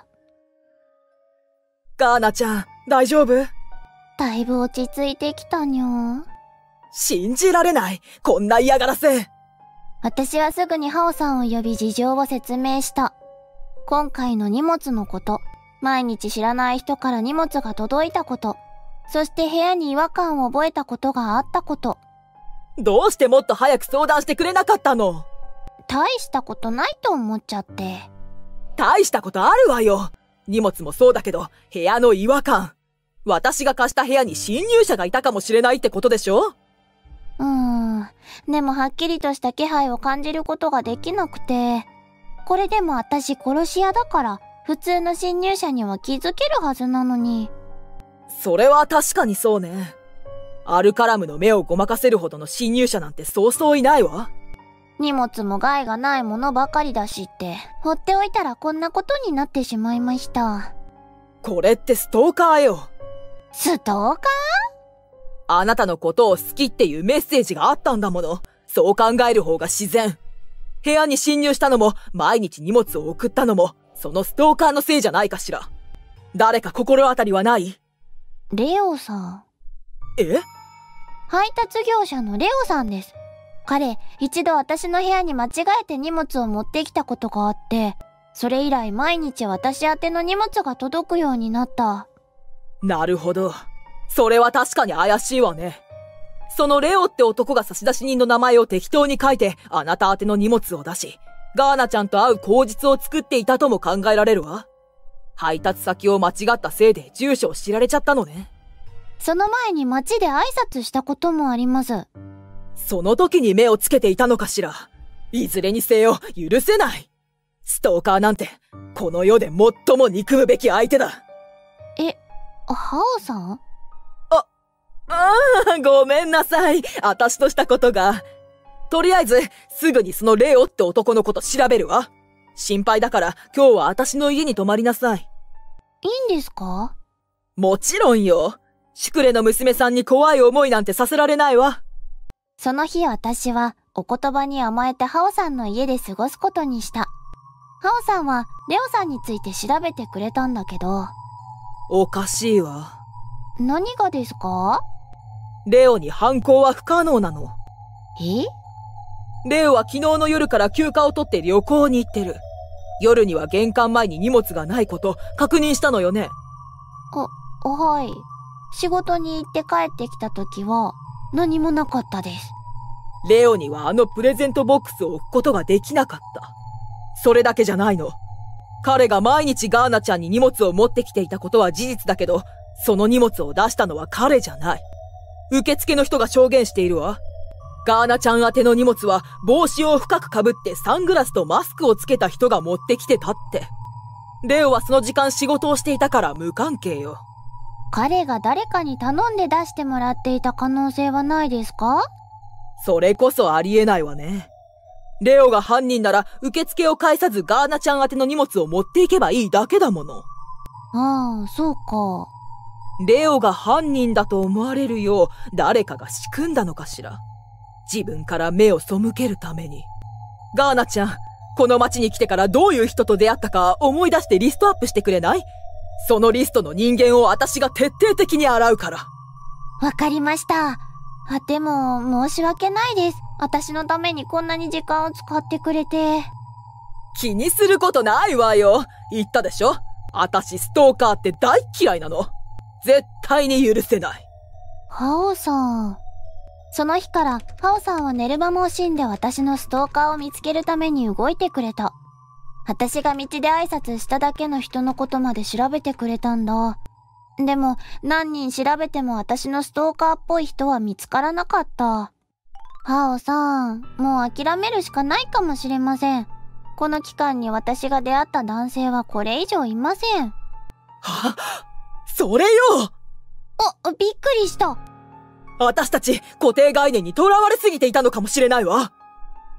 ガーナちゃん、大丈夫？ だいぶ落ち着いてきたにゃ。 信じられない。こんな嫌がらせ。 私はすぐにハオさんを呼び事情を説明した。今回の荷物のこと、毎日知らない人から荷物が届いたこと、そして部屋に違和感を覚えたことがあったこと。 どうしてもっと早く相談してくれなかったの？ 大したことないと思っちゃって。 大したことあるわよ。荷物もそうだけど、部屋の違和感。私が貸した部屋に侵入者がいたかもしれないってことでしょ？ うーん。でもはっきりとした気配を感じることができなくて。これでも私殺し屋だから、普通の侵入者には気づけるはずなのに。 それは確かにそうね。アルカラムの目をごまかせるほどの侵入者なんてそうそういないわ。 荷物も害がないものばかりだしって、放っておいたらこんなことになってしまいました。 これってストーカーよ。 ストーカー？ あなたのことを好きっていうメッセージがあったんだもの。そう考える方が自然。部屋に侵入したのも、毎日荷物を送ったのも、そのストーカーのせいじゃないかしら。誰か心当たりはない？ レオさん。 え？ 配達業者のレオさんです。彼、一度私の部屋に間違えて荷物を持ってきたことがあって、それ以来毎日私宛ての荷物が届くようになった。 なるほど。それは確かに怪しいわね。そのレオって男が差出人の名前を適当に書いて、あなた宛ての荷物を出し、ガーナちゃんと会う口実を作っていたとも考えられるわ。配達先を間違ったせいで住所を知られちゃったのね。 その前に街で挨拶したこともあります。 その時に目をつけていたのかしら。いずれにせよ許せない。ストーカーなんて、この世で最も憎むべき相手だ。 え、ハオさん？ ああ、ごめんなさい。私としたことが。とりあえず、すぐにそのレオって男のこと調べるわ。心配だから、今日は私の家に泊まりなさい。 いいんですか？ もちろんよ。シュクレの娘さんに怖い思いなんてさせられないわ。 その日私は、お言葉に甘えてハオさんの家で過ごすことにした。ハオさんは、レオさんについて調べてくれたんだけど。 おかしいわ。 何がですか？ レオに犯行は不可能なの。 え？ レオは昨日の夜から休暇を取って旅行に行ってる。夜には玄関前に荷物がないこと確認したのよね。 あ、はい。仕事に行って帰ってきた時は何もなかったです。 レオにはあのプレゼントボックスを置くことができなかった。それだけじゃないの。彼が毎日ガーナちゃんに荷物を持ってきていたことは事実だけど、その荷物を出したのは彼じゃない。受付の人が証言しているわ。ガーナちゃん宛ての荷物は帽子を深くかぶってサングラスとマスクをつけた人が持ってきてたって。レオはその時間仕事をしていたから無関係よ。 彼が誰かに頼んで出してもらっていた可能性はないですか？ それこそありえないわね。レオが犯人なら受付を介さずガーナちゃん宛ての荷物を持っていけばいいだけだもの。 ああ、そうか。 レオが犯人だと思われるよう誰かが仕組んだのかしら。自分から目を背けるために。ガーナちゃん、この町に来てからどういう人と出会ったか思い出してリストアップしてくれない？そのリストの人間を私が徹底的に洗うから。 わかりました。あ、でも申し訳ないです。私のためにこんなに時間を使ってくれて。 気にすることないわよ。言ったでしょ？私ストーカーって大嫌いなの。絶対に許せない。 ハオさん。その日からハオさんは寝る間も惜しんで私のストーカーを見つけるために動いてくれた。私が道で挨拶しただけの人のことまで調べてくれたんだ。でも何人調べても私のストーカーっぽい人は見つからなかった。ハオさん、もう諦めるしかないかもしれません。この期間に私が出会った男性はこれ以上いません。 は？それよ！ あ、びっくりした。 私たち固定概念にとらわれすぎていたのかもしれないわ。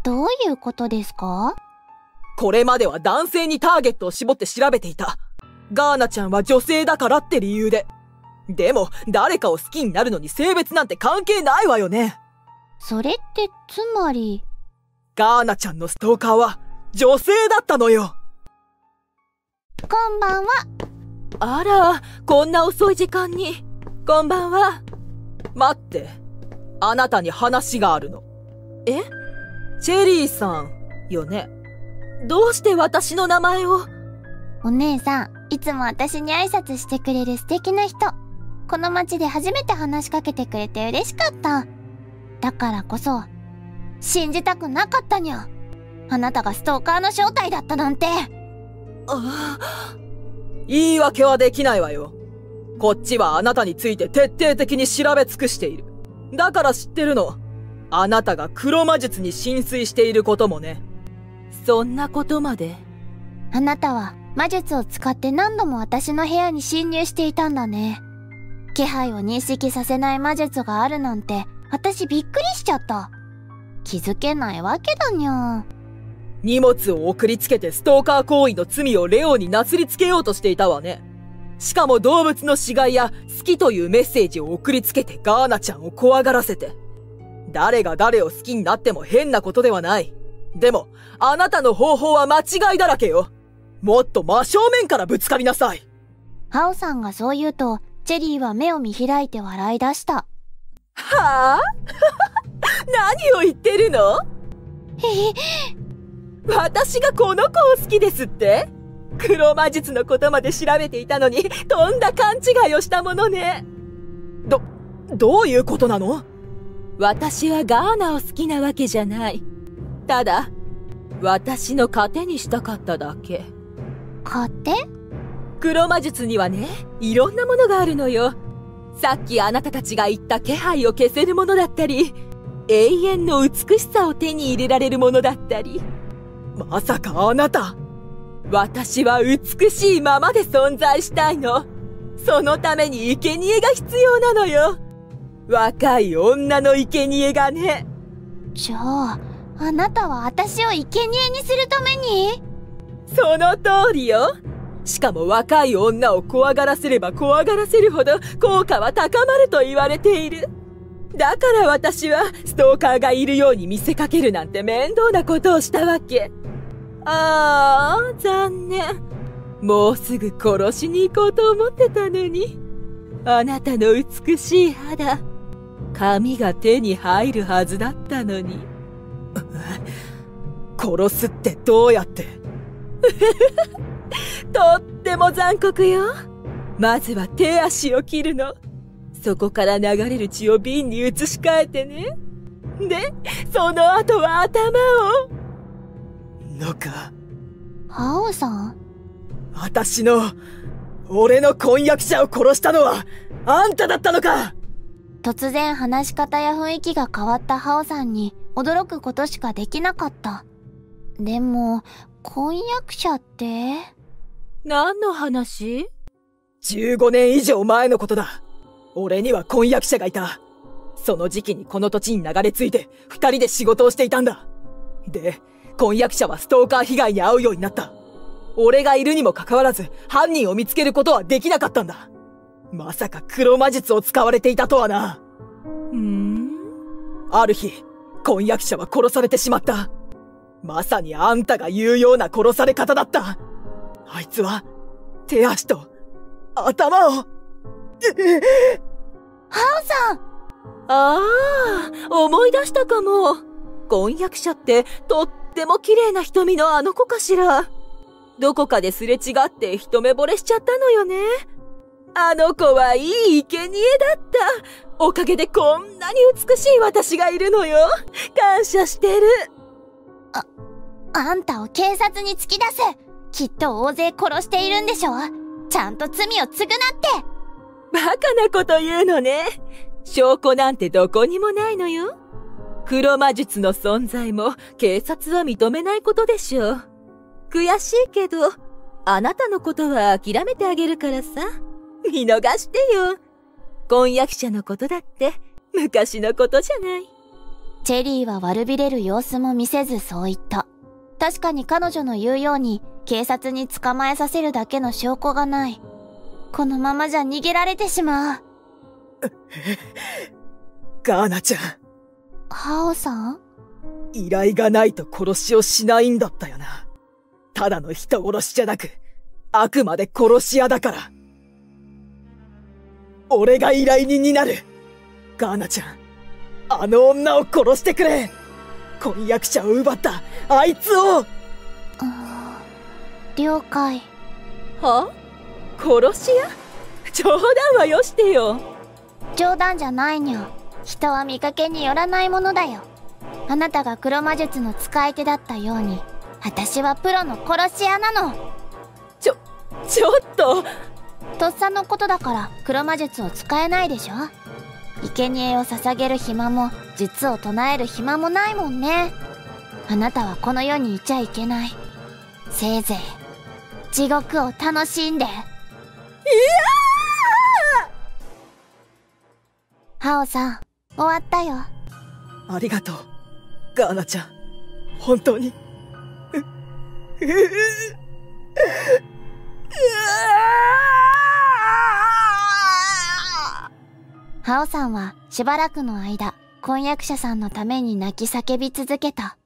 どういうことですか？ これまでは男性にターゲットを絞って調べていた。ガーナちゃんは女性だからって理由で。でも、誰かを好きになるのに性別なんて関係ないわよね。 それってつまり… ガーナちゃんのストーカーは女性だったのよ。 こんばんは。 あら、こんな遅い時間に。こんばんは。 待って。あなたに話があるの。 え？ チェリーさんよね。 どうして私の名前を？ お姉さん、いつも私に挨拶してくれる素敵な人。この街で初めて話しかけてくれて嬉しかった。だからこそ、信じたくなかったにゃ。あなたがストーカーの正体だったなんて。 ああ、言い訳はできないわよ。こっちはあなたについて徹底的に調べ尽くしている。だから知ってるの。あなたが黒魔術に浸水していることもね。 そんなことまで。 あなたは魔術を使って何度も私の部屋に侵入していたんだね。気配を認識させない魔術があるなんて、私びっくりしちゃった。気づけないわけだにゃ。 荷物を送りつけてストーカー行為の罪をレオになすりつけようとしていたわね。しかも動物の死骸や好きというメッセージを送りつけてガーナちゃんを怖がらせて。誰が誰を好きになっても変なことではない。でも、あなたの方法は間違いだらけよ。もっと真正面からぶつかりなさい。 ハオさんがそう言うと、チェリーは目を見開いて笑い出した。 はぁ？何を言ってるの？ へへ。 私がこの子を好きですって？黒魔術のことまで調べていたのに、とんだ勘違いをしたものね。 ど、どういうことなの？ 私はガーナを好きなわけじゃない。ただ、私の糧にしたかっただけ。 糧？ 黒魔術にはね、いろんなものがあるのよ。さっきあなたたちが言った気配を消せるものだったり、永遠の美しさを手に入れられるものだったり。 まさかあなた… 私は美しいままで存在したいの。そのために生贄が必要なのよ。若い女の生贄がね。 じゃあ、あなたは私を生贄にするために？ その通りよ。しかも若い女を怖がらせれば怖がらせるほど効果は高まると言われている。だから私はストーカーがいるように見せかけるなんて面倒なことをしたわけ。ああ、残念。もうすぐ殺しに行こうと思ってたのに。あなたの美しい肌、髪が手に入るはずだったのに。 殺すってどうやって？ とっても残酷よ。まずは手足を切るの。そこから流れる血を瓶に移し替えてね。で、その後は頭を。 のか。 ハオさん？ 私の、俺の婚約者を殺したのは、あんただったのか！ 突然話し方や雰囲気が変わったハオさんに驚くことしかできなかった。でも、婚約者って？ 何の話？ じゅうごねん以上前のことだ。俺には婚約者がいた。その時期にこの土地に流れ着いて、二人で仕事をしていたんだ。で、婚約者はストーカー被害に遭うようになった。俺がいるにもかかわらず、犯人を見つけることはできなかったんだ。まさか黒魔術を使われていたとはな。 うーん。 ある日、婚約者は殺されてしまった。まさにあんたが言うような殺され方だった。あいつは、手足と、頭を、 ハオさん！ ああ、思い出したかも。婚約者ってとっても綺麗な瞳のあの子かしら。どこかですれ違って一目惚れしちゃったのよね。あの子はいい生贄だった。おかげでこんなに美しい私がいるのよ。感謝してる。 あ、あんたを警察に突き出す。きっと大勢殺しているんでしょ？ちゃんと罪を償って。 バカなこと言うのね。証拠なんてどこにもないのよ。黒魔術の存在も警察は認めないことでしょう。悔しいけど、あなたのことは諦めてあげるからさ。見逃してよ。婚約者のことだって昔のことじゃない。 チェリーは悪びれる様子も見せずそう言った。確かに彼女の言うように警察に捕まえさせるだけの証拠がない。このままじゃ逃げられてしまう。 ガーナちゃん。 ハオさん？ 依頼がないと殺しをしないんだったよな。ただの人殺しじゃなく、あくまで殺し屋だから。俺が依頼人になる。ガーナちゃん、あの女を殺してくれ。婚約者を奪ったあいつを。 了解。 は？殺し屋？冗談はよしてよ。 冗談じゃないにゃ。人は見かけによらないものだよ。あなたが黒魔術の使い手だったように、私はプロの殺し屋なの。 ちょ、ちょっと。 とっさのことだから黒魔術を使えないでしょ。生贄を捧げる暇も術を唱える暇もないもんね。あなたはこの世にいちゃいけない。せいぜい地獄を楽しんで。いやー！ ハオさん、終わったよ。 ありがとう、ガーナちゃん。本当に。 ハオさんはしばらくの間、婚約者さんのために泣き叫び続けた。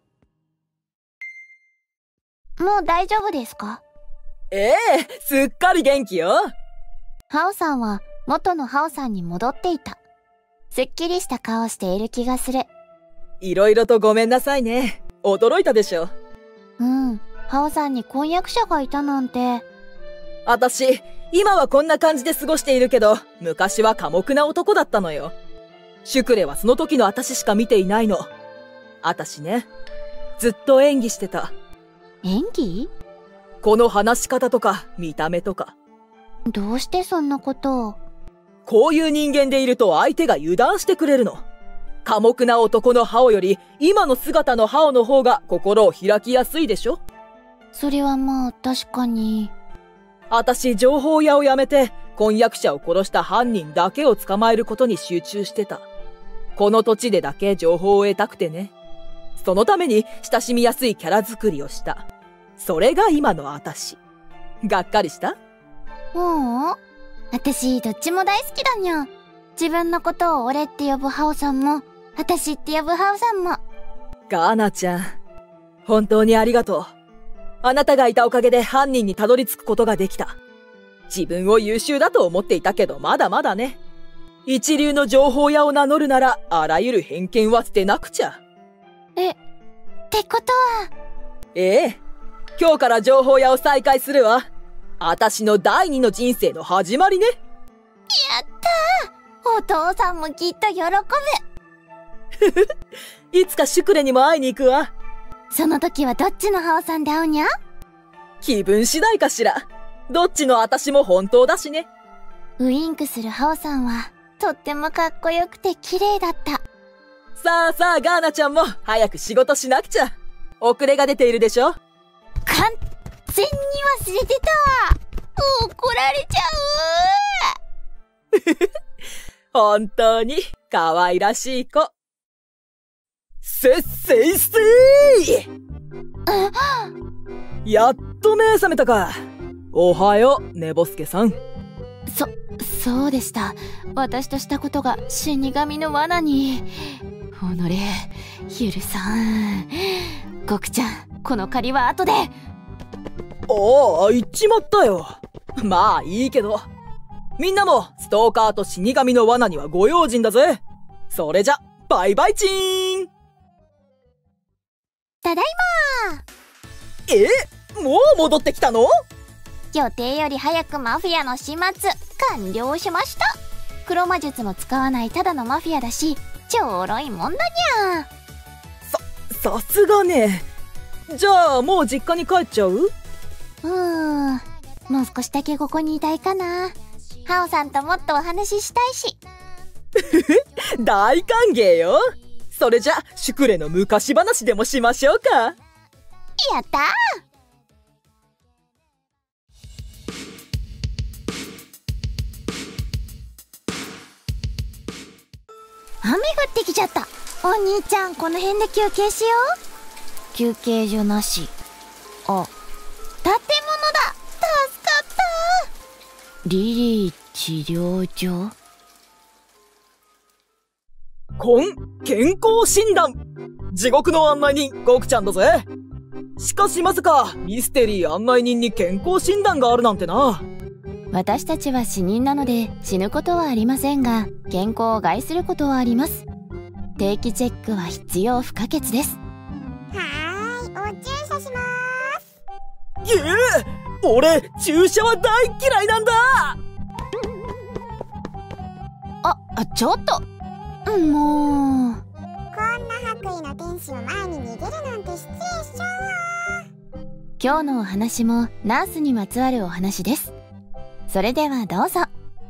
もう大丈夫ですか？ ええ、すっかり元気よ。 ハオさんは元のハオさんに戻っていた。すっきりした顔している気がする。 いろいろとごめんなさいね。驚いたでしょ。 うん、ハオさんに婚約者がいたなんて。 私、今はこんな感じで過ごしているけど、昔は寡黙な男だったのよ。シュクレはその時の私しか見ていないの。私ね、ずっと演技してた。 演技？ この話し方とか、見た目とか。 どうしてそんなことを？ こういう人間でいると相手が油断してくれるの。寡黙な男のハオより、今の姿のハオの方が心を開きやすいでしょ？ それはまあ、確かに。 私、情報屋を辞めて、婚約者を殺した犯人だけを捕まえることに集中してた。この土地でだけ情報を得たくてね。そのために親しみやすいキャラ作りをした。それが今の私。がっかりした？ もう私、どっちも大好きだにゃ。自分のことを俺って呼ぶハオさんも、私って呼ぶハオさんも。 ガーナちゃん、本当にありがとう。あなたがいたおかげで犯人にたどり着くことができた。自分を優秀だと思っていたけど、まだまだね。一流の情報屋を名乗るなら、あらゆる偏見は捨てなくちゃ。 え、ってことは。 ええ。今日から情報屋を再開するわ。私の第二の人生の始まりね。 やったー！お父さんもきっと喜ぶ。 いつかシュクレにも会いに行くわ。 その時はどっちのハオさんで会うにゃ？ 気分次第かしら。どっちの私も本当だしね。 ウインクするハオさんはとってもかっこよくて綺麗だった。 さあさあガーナちゃんも早く仕事しなくちゃ。遅れが出ているでしょ。 完全に忘れてた。怒られちゃう。本当に可愛らしい子。せっせいせい。やっと目覚めたか。おはよう、寝ぼすけさん。 そ、そうでした。私としたことが死神の罠に。おのれ、ゆるさん。ゴクちゃん、この借りは後で。 ああ、言っちまったよ。まあいいけど。みんなもストーカーと死神の罠にはご用心だぜ。それじゃ、バイバイチーン。 ただいまー。え、もう戻ってきたの？ 予定より早くマフィアの始末完了しました。黒魔術も使わないただのマフィアだし、ちょろいもんだにゃ。 さ、さすがね。じゃあもう実家に帰っちゃう？ うーん、もう少しだけここにいたいかな。ハオさんともっとお話ししたいし。 大歓迎よ。それじゃシュクレの昔話でもしましょうか。 やったー。雨降ってきちゃった。 お兄ちゃん、この辺で休憩しよう。休憩所なし。あ、建物だ。助かった。リリー治療所。 婚健康診断。地獄の案内人ゴクちゃんだぜ。しかしまさかミステリー案内人に健康診断があるなんてな。 私たちは死人なので死ぬことはありませんが、健康を害することはあります。定期チェックは必要不可欠です。 はーい、お注射しまーす。 ええ、俺注射は大嫌いなんだ。 あ、ちょっともう、 こんな白衣の天使の前に逃げるなんて失礼しちゃうわ。 今日のお話もナースにまつわるお話です。それではどうぞ。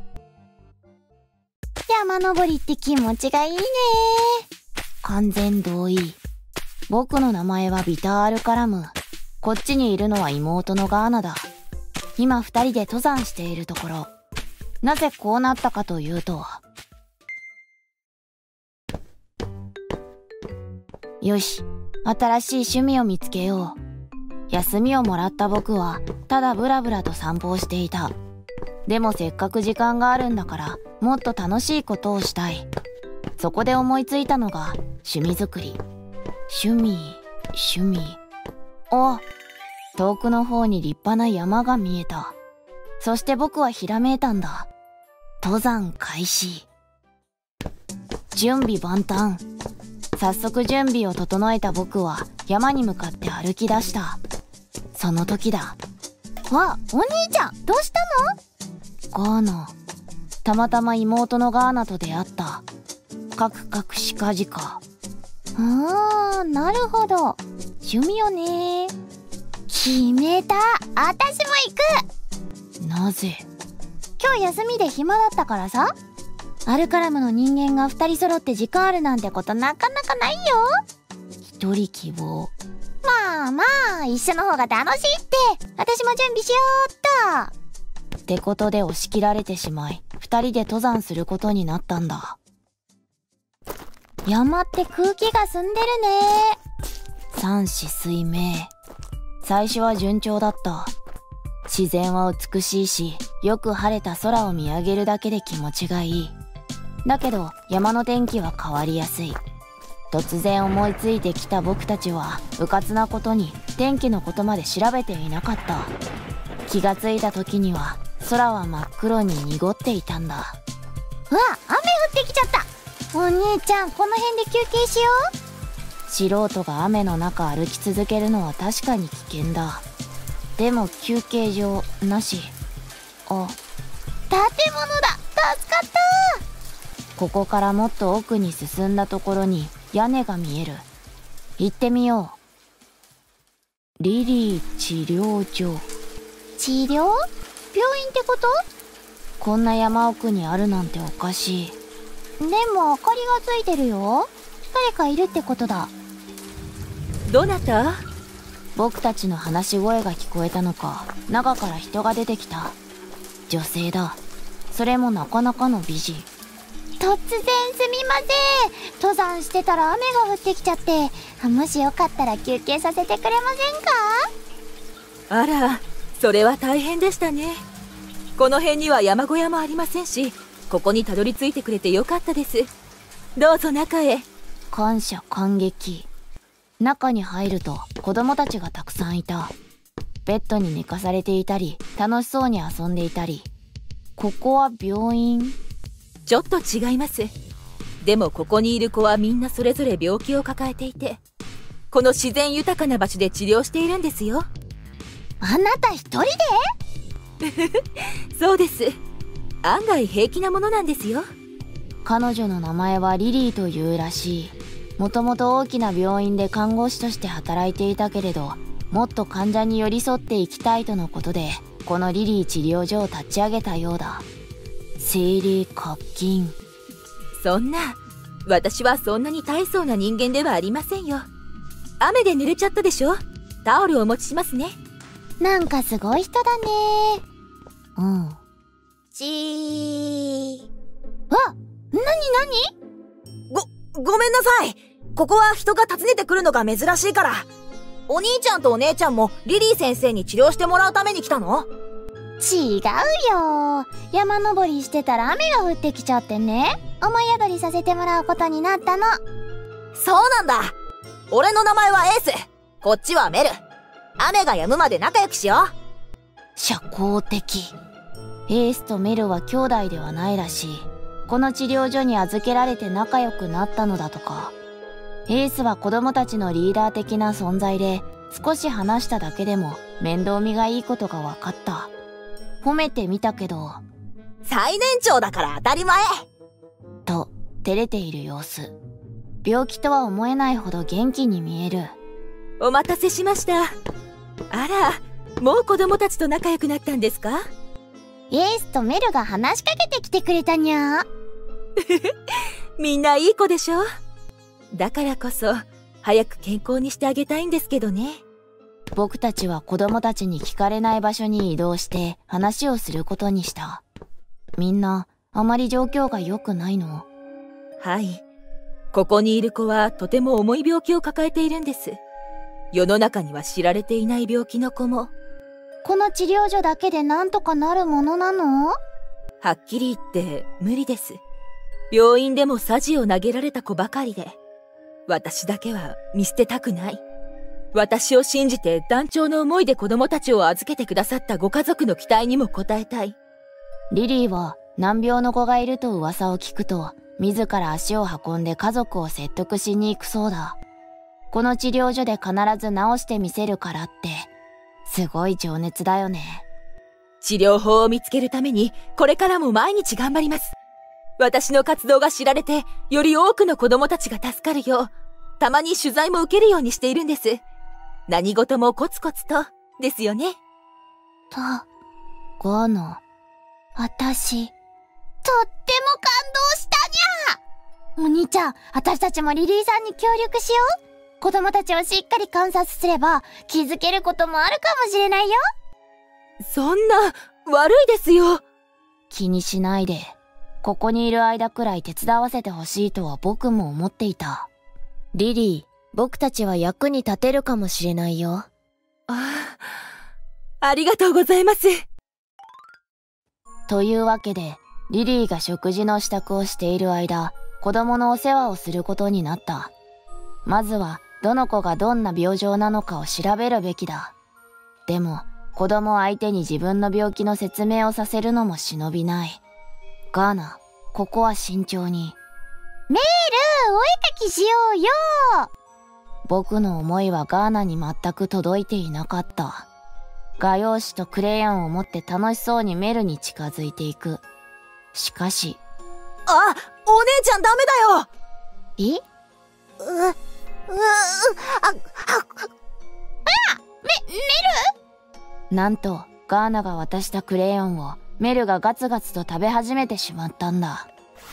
山登りって気持ちがいいね。完全同意。僕の名前はビター・アルカラム。こっちにいるのは妹のガーナだ。今二人で登山しているところ。なぜこうなったかというと、よし、新しい趣味を見つけよう。休みをもらった僕はただブラブラと散歩をしていた。でもせっかく時間があるんだからもっと楽しいことをしたい。そこで思いついたのが趣味作り。趣味、趣味。お、遠くの方に立派な山が見えた。そして僕はひらめいたんだ。登山開始。準備万端。早速準備を整えた僕は山に向かって歩き出した。その時だ。わ、お兄ちゃん、どうしたの？ガーナ。たまたま妹のガーナと出会った。カクカクしかじか。あー、なるほど。趣味よね。決めた。あたしも行く。なぜ？今日休みで暇だったからさ。アルカラムの人間が二人揃って時間あるなんてことなかなかないよ。一人希望。まあまあ、一緒の方が楽しいって。私も準備しようっと。ってことで押し切られてしまい、二人で登山することになったんだ。山って空気が澄んでるね。山紫水明。最初は順調だった。自然は美しいし、よく晴れた空を見上げるだけで気持ちがいい。だけど山の天気は変わりやすい。突然思いついてきた僕たちはうかつなことに天気のことまで調べていなかった。気がついた時には空は真っ黒に濁っていたんだ。うわ、雨降ってきちゃった。お兄ちゃん、この辺で休憩しよう。素人が雨の中歩き続けるのは確かに危険だ。でも休憩所なし。あ、建物だ。助かった。ここからもっと奥に進んだところに屋根が見える。行ってみよう。リリー治療所。治療？病院ってこと？こんな山奥にあるなんておかしい。でも明かりがついてるよ。誰かいるってことだ。 どなた？ 僕たちの話し声が聞こえたのか、中から人が出てきた。女性だ。それもなかなかの美人。突然すみません。登山してたら雨が降ってきちゃって、もしよかったら休憩させてくれませんか？ あら、それは大変でしたね。この辺には山小屋もありませんし、ここにたどり着いてくれてよかったです。どうぞ中へ。 感謝感激。中に入ると子供たちがたくさんいた。ベッドに寝かされていたり、楽しそうに遊んでいたり。ここは病院？ ちょっと違います。でもここにいる子はみんなそれぞれ病気を抱えていて、この自然豊かな場所で治療しているんですよ。 あなた一人で？ そうです。案外平気なものなんですよ。 彼女の名前はリリーというらしい。もともと大きな病院で看護師として働いていたけれど、もっと患者に寄り添っていきたいとのことで、このリリー治療所を立ち上げたようだ。精霊活金。 そんな、私はそんなに大層な人間ではありませんよ。雨で濡れちゃったでしょ。タオルをお持ちしますね。 なんかすごい人だね。うん。 ちー。 わ、なになに？ ご、 ごめんなさい。ここは人が訪ねてくるのが珍しいから。お兄ちゃんとお姉ちゃんもリリー先生に治療してもらうために来たの？ 違うよ。山登りしてたら雨が降ってきちゃってね。雨宿りさせてもらうことになったの。 そうなんだ。俺の名前はエース。こっちはメル。雨が止むまで仲良くしよう。 社交的。エースとメルは兄弟ではないらしい。この治療所に預けられて仲良くなったのだとか。エースは子供たちのリーダー的な存在で、少し話しただけでも面倒見がいいことが分かった。褒めてみたけど、 最年長だから当たり前と照れている様子。病気とは思えないほど元気に見える。 お待たせしました。あら、もう子供たちと仲良くなったんですか？ エースとメルが話しかけてきてくれたにゃ。 みんないい子でしょ？だからこそ早く健康にしてあげたいんですけどね。 僕たちは子供たちに聞かれない場所に移動して話をすることにした。みんなあまり状況が良くないの？ はい。ここにいる子はとても重い病気を抱えているんです。世の中には知られていない病気の子も。 この治療所だけでなんとかなるものなの？ はっきり言って無理です。病院でもさじを投げられた子ばかりで、私だけは見捨てたくない。私を信じて団長の思いで子供たちを預けてくださったご家族の期待にも応えたい。 リリーは難病の子がいると噂を聞くと、自ら足を運んで家族を説得しに行くそうだ。この治療所で必ず治してみせるからって、すごい情熱だよね。 治療法を見つけるためにこれからも毎日頑張ります。私の活動が知られて、より多くの子供たちが助かるよう、たまに取材も受けるようにしているんです。何事もコツコツと、ですよね。 と、ガーナ、私、とっても感動したにゃ。お兄ちゃん、私たちもリリーさんに協力しよう。子供たちをしっかり観察すれば気づけることもあるかもしれないよ。 そんな、悪いですよ。 気にしないで。ここにいる間くらい手伝わせてほしいとは僕も思っていた。リリー、僕たちは役に立てるかもしれないよ。 ああ、ありがとうございます。 というわけで、リリーが食事の支度をしている間、子供のお世話をすることになった。まずは、どの子がどんな病状なのかを調べるべきだ。でも、子供相手に自分の病気の説明をさせるのも忍びない。ガーナ、ここは慎重に。メール、お絵かきしようよ。僕の思いはガーナに全く届いていなかった。画用紙とクレヨンを持って楽しそうにメルに近づいていく。しかし。 あ、お姉ちゃんダメだよ。 え？う、う、う、あ、あ、あ、メ、メル？なんと、ガーナが渡したクレヨンをメルがガツガツと食べ始めてしまったんだ。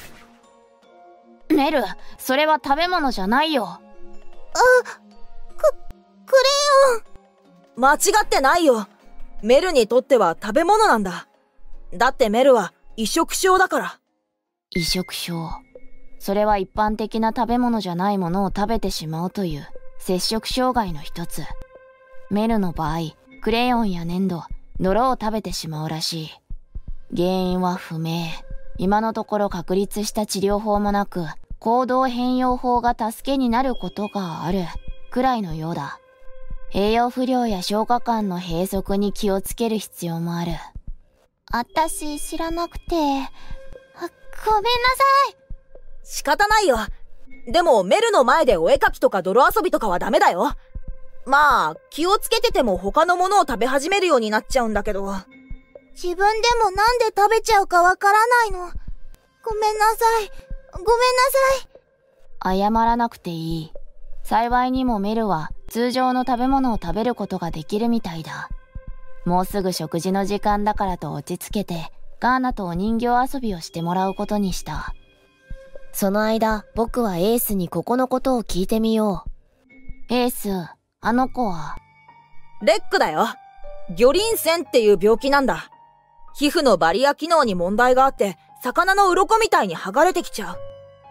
メル、それは食べ物じゃないよ。あ、 く、クレヨン。間違ってないよ。メルにとっては食べ物なんだ。だってメルは移植症だから。 移植症。それは一般的な食べ物じゃないものを食べてしまうという摂食障害の一つ。メルの場合、クレヨンや粘土、泥を食べてしまうらしい。原因は不明。今のところ確立した治療法もなく、行動変容法が助けになることがあるくらいのようだ。栄養不良や消化管の閉塞に気をつける必要もある。あたし知らなくて、あ、ごめんなさい。 仕方ないよ。でもメルの前でお絵かきとか泥遊びとかはダメだよ。まあ、気をつけてても他のものを食べ始めるようになっちゃうんだけど。 自分でもなんで食べちゃうかわからないの。ごめんなさい。ごめんなさい。謝らなくていい。幸いにもメルは通常の食べ物を食べることができるみたいだ。もうすぐ食事の時間だからと落ち着けて、ガーナとお人形遊びをしてもらうことにした。その間、僕はエースにここのことを聞いてみよう。エース、あの子は？ レックだよ。魚鱗癬っていう病気なんだ。皮膚のバリア機能に問題があって、魚の鱗みたいに剥がれてきちゃう。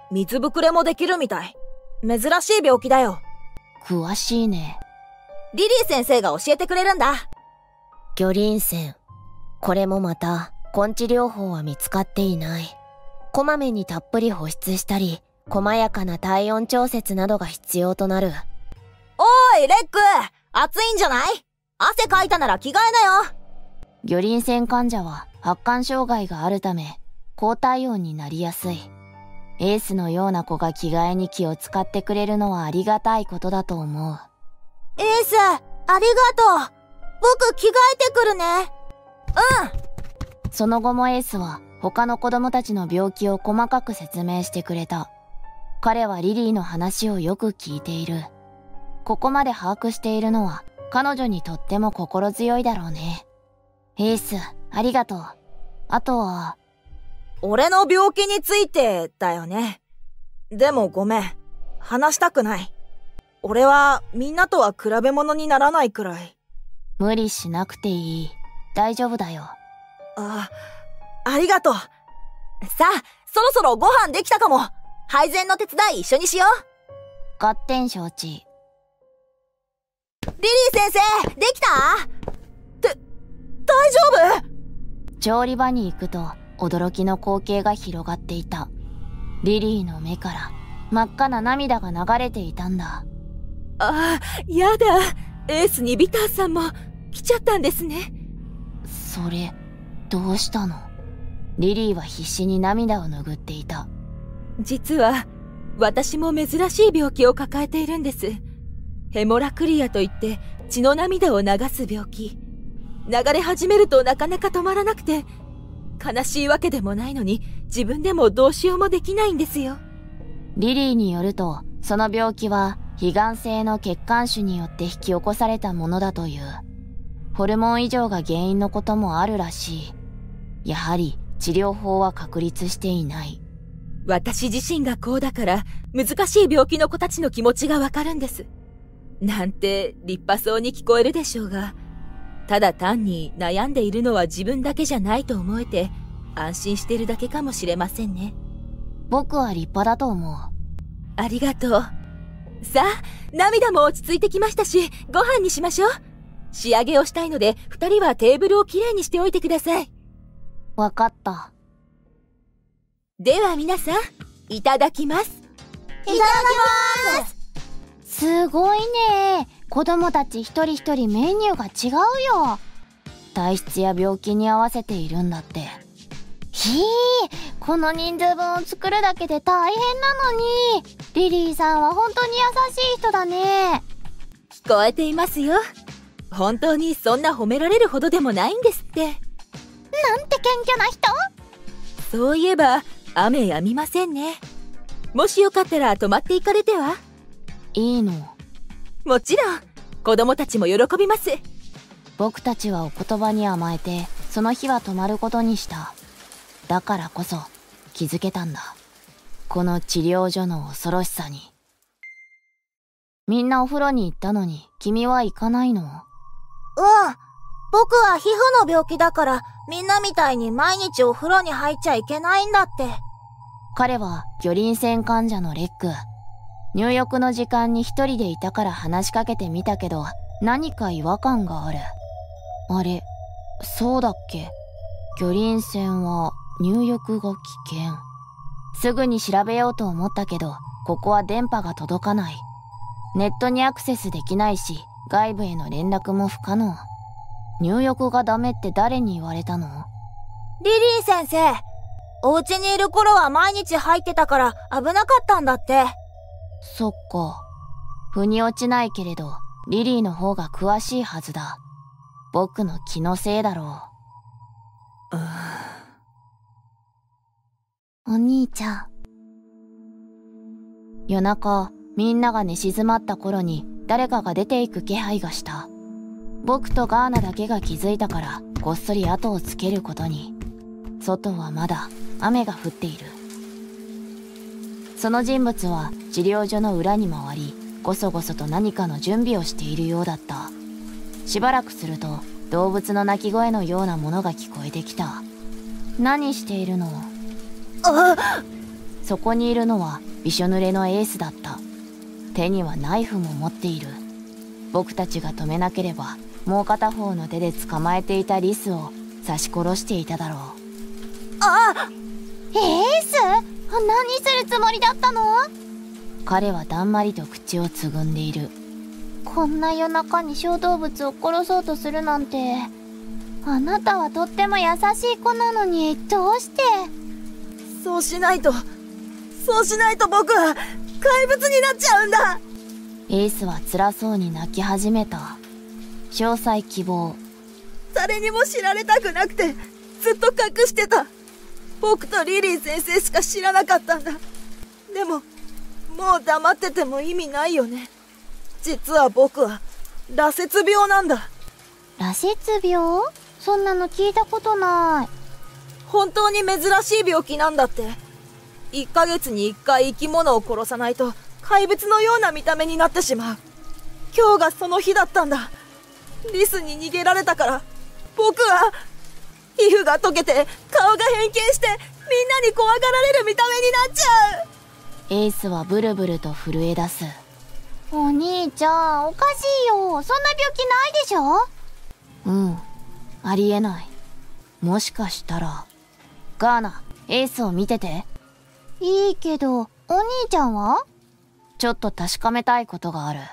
水ぶくれもできるみたい。珍しい病気だよ。 詳しいね。 リリー先生が教えてくれるんだ。 魚鱗癬。これもまた根治療法は見つかっていない。こまめにたっぷり保湿したり、細やかな体温調節などが必要となる。 おーいレック、暑いんじゃない？汗かいたなら着替えなよ。 魚鱗癬患者は発汗障害があるため高体温になりやすい。エースのような子が着替えに気を使ってくれるのはありがたいことだと思う。 エース、ありがとう。僕着替えてくるね。 うん。その後もエースは他の子供たちの病気を細かく説明してくれた。彼はリリーの話をよく聞いている。ここまで把握しているのは彼女にとっても心強いだろうね。エース、ありがとう。あとは、 俺の病気についてだよね。でもごめん。話したくない。俺はみんなとは比べ物にならないくらい。 無理しなくていい。大丈夫だよ。 あ、ありがとう。さあ、そろそろご飯できたかも。配膳の手伝い一緒にしよう。 合点承知。リリー先生、できた？って、大丈夫？ 調理場に行くと驚きの光景が広がっていた。リリーの目から真っ赤な涙が流れていたんだ。 ああ、やだ。エースにビターさんも来ちゃったんですね。 それ、どうしたの？リリーは必死に涙を拭っていた。 実は、私も珍しい病気を抱えているんです。ヘモラクリアといって血の涙を流す病気。流れ始めるとなかなか止まらなくて、悲しいわけでもないのに自分でもどうしようもできないんですよ。 リリーによると、その病気は非がん性の血管腫によって引き起こされたものだという。ホルモン異常が原因のこともあるらしい。やはり治療法は確立していない。 私自身がこうだから難しい病気の子たちの気持ちがわかるんです。なんて立派そうに聞こえるでしょうが、ただ単に悩んでいるのは自分だけじゃないと思えて安心しているだけかもしれませんね。 僕は立派だと思う。 ありがとう。さあ、涙も落ち着いてきましたし、ご飯にしましょう。仕上げをしたいので二人はテーブルをきれいにしておいてください。 わかった。 では皆さん、いただきます。いただきます。 すごいね。子供たち一人一人メニューが違うよ。体質や病気に合わせているんだって。ひー、この人数分を作るだけで大変なのに。リリーさんは本当に優しい人だね。 聞こえていますよ。本当にそんな褒められるほどでもないんですって。 なんて謙虚な人。 そういえば雨止みませんね。もしよかったら泊まっていかれては？ いいの？ もちろん。子供たちも喜びます。 僕たちはお言葉に甘えてその日は泊まることにした。だからこそ気づけたんだ、この治療所の恐ろしさに。みんなお風呂に行ったのに君は行かないの？ うん、僕は皮膚の病気だからみんなみたいに毎日お風呂に入っちゃいけないんだって。 彼は魚鱗癬患者のレック。入浴の時間に一人でいたから話しかけてみたけど、何か違和感がある。あれ、そうだっけ？魚鱗癬は入浴が危険。すぐに調べようと思ったけど、ここは電波が届かない。ネットにアクセスできないし、外部への連絡も不可能。入浴がダメって誰に言われたの？ リリー先生、お家にいる頃は毎日入ってたから危なかったんだって。 そっか。腑に落ちないけれど、リリーの方が詳しいはずだ。僕の気のせいだろう。お兄ちゃん。夜中、みんなが寝静まった頃に誰かが出ていく気配がした。僕とガーナだけが気づいたから、こっそり後をつけることに。外はまだ雨が降っている。その人物は治療所の裏に回り、ごそごそと何かの準備をしているようだった。しばらくすると動物の鳴き声のようなものが聞こえてきた。何しているの？ あ、 そこにいるのはびしょ濡れのエースだった。手にはナイフも持っている。僕たちが止めなければもう片方の手で捕まえていたリスを刺し殺していただろう。 あエース、何するつもりだったの？ 彼はだんまりと口をつぐんでいる。 こんな夜中に小動物を殺そうとするなんて。あなたはとっても優しい子なのに、どうして？ そうしないとそうしないと僕は怪物になっちゃうんだ。 エースは辛そうに泣き始めた。詳細希望。 誰にも知られたくなくてずっと隠してた。僕とリリー先生しか知らなかったんだ。でももう黙ってても意味ないよね。実は僕は羅刹病なんだ。 羅刹病？そんなの聞いたことない。 本当に珍しい病気なんだって。いっかげつにいっかい生き物を殺さないと怪物のような見た目になってしまう。今日がその日だったんだ。リスに逃げられたから僕は皮膚が溶けて顔が変形してみんなに怖がられる見た目になっちゃう。 エースはブルブルと震え出す。 お兄ちゃん、おかしいよ。そんな病気ないでしょ？ うん、ありえない。もしかしたら。ガーナ、エースを見てて。 いいけど、お兄ちゃんは？ ちょっと確かめたいことがある。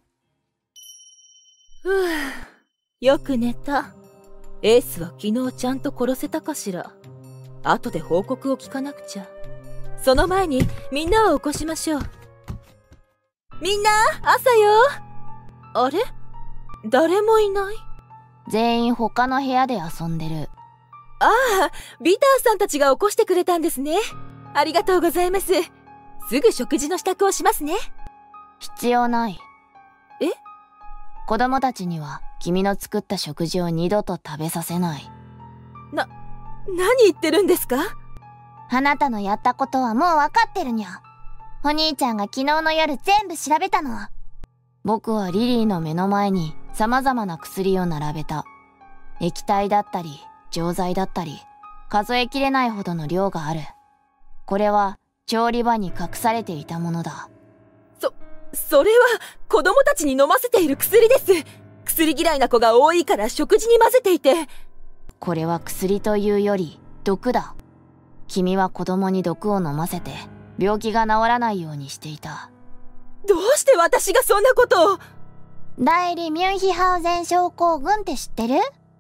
ふぅ、よく寝た。エースは昨日ちゃんと殺せたかしら。後で報告を聞かなくちゃ。その前にみんなを起こしましょう。みんな、朝よ。あれ？誰もいない？ 全員他の部屋で遊んでる。 ああ、ビターさんたちが起こしてくれたんですね。ありがとうございます。すぐ食事の支度をしますね。 必要ない。 え？ 子供たちには君の作った食事を二度と食べさせない。 な、何言ってるんですか？ あなたのやったことはもう分かってるにゃ。お兄ちゃんが昨日の夜全部調べたの。 僕はリリーの目の前に様々な薬を並べた。液体だったり、錠剤だったり、数えきれないほどの量がある。これは調理場に隠されていたものだ。 そ、それは子供たちに飲ませている薬です。薬嫌いな子が多いから食事に混ぜていて。 これは薬というより毒だ。君は子供に毒を飲ませて病気が治らないようにしていた。 どうして私がそんなことを？ 代理ミュンヒハウゼン症候群って知ってる？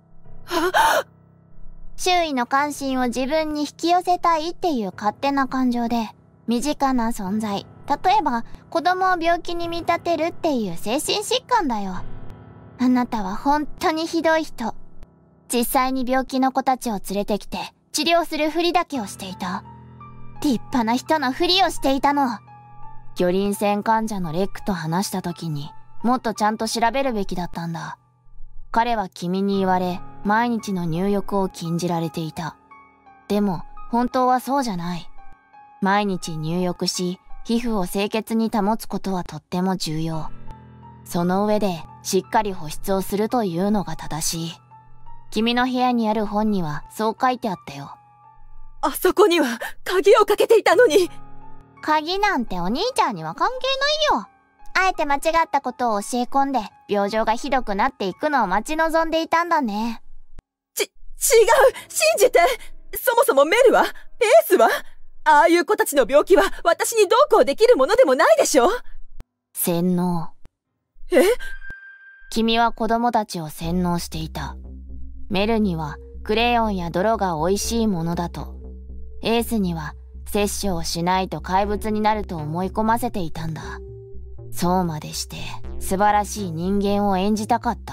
周囲の関心を自分に引き寄せたいっていう勝手な感情で、身近な存在、例えば子供を病気に見立てるっていう精神疾患だよ。あなたは本当にひどい人。実際に病気の子たちを連れてきて治療するふりだけをしていた。立派な人のふりをしていたの。 魚鱗腺患者のレックと話した時にもっとちゃんと調べるべきだったんだ。彼は君に言われ毎日の入浴を禁じられていた。でも本当はそうじゃない。毎日入浴し皮膚を清潔に保つことはとっても重要。その上でしっかり保湿をするというのが正しい。君の部屋にある本にはそう書いてあったよ。 あそこには鍵をかけていたのに。 鍵なんてお兄ちゃんには関係ないよ。あえて間違ったことを教え込んで病状がひどくなっていくのを待ち望んでいたんだね。 ち、違う、信じて。そもそもメルは、エースは、ああいう子たちの病気は私にどうこうできるものでもないでしょ。 洗脳。 え？ 君は子供たちを洗脳していた。メルにはクレヨンや泥が美味しいものだと。エースには摂取をしないと怪物になると思い込ませていたんだ。そうまでして素晴らしい人間を演じたかった？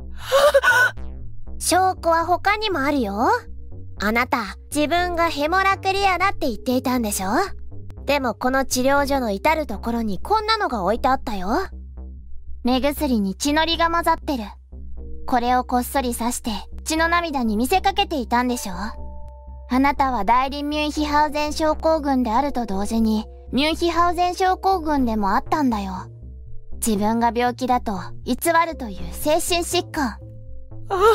証拠は他にもあるよ。あなた、自分がヘモラクリアだって言っていたんでしょ？でもこの治療所の至るところにこんなのが置いてあったよ。目薬に血のりが混ざってる。これをこっそり刺して血の涙に見せかけていたんでしょ？あなたは代理ミュンヒハウゼン症候群であると同時にミュンヒハウゼン症候群でもあったんだよ。自分が病気だと偽るという精神疾患。 ああ、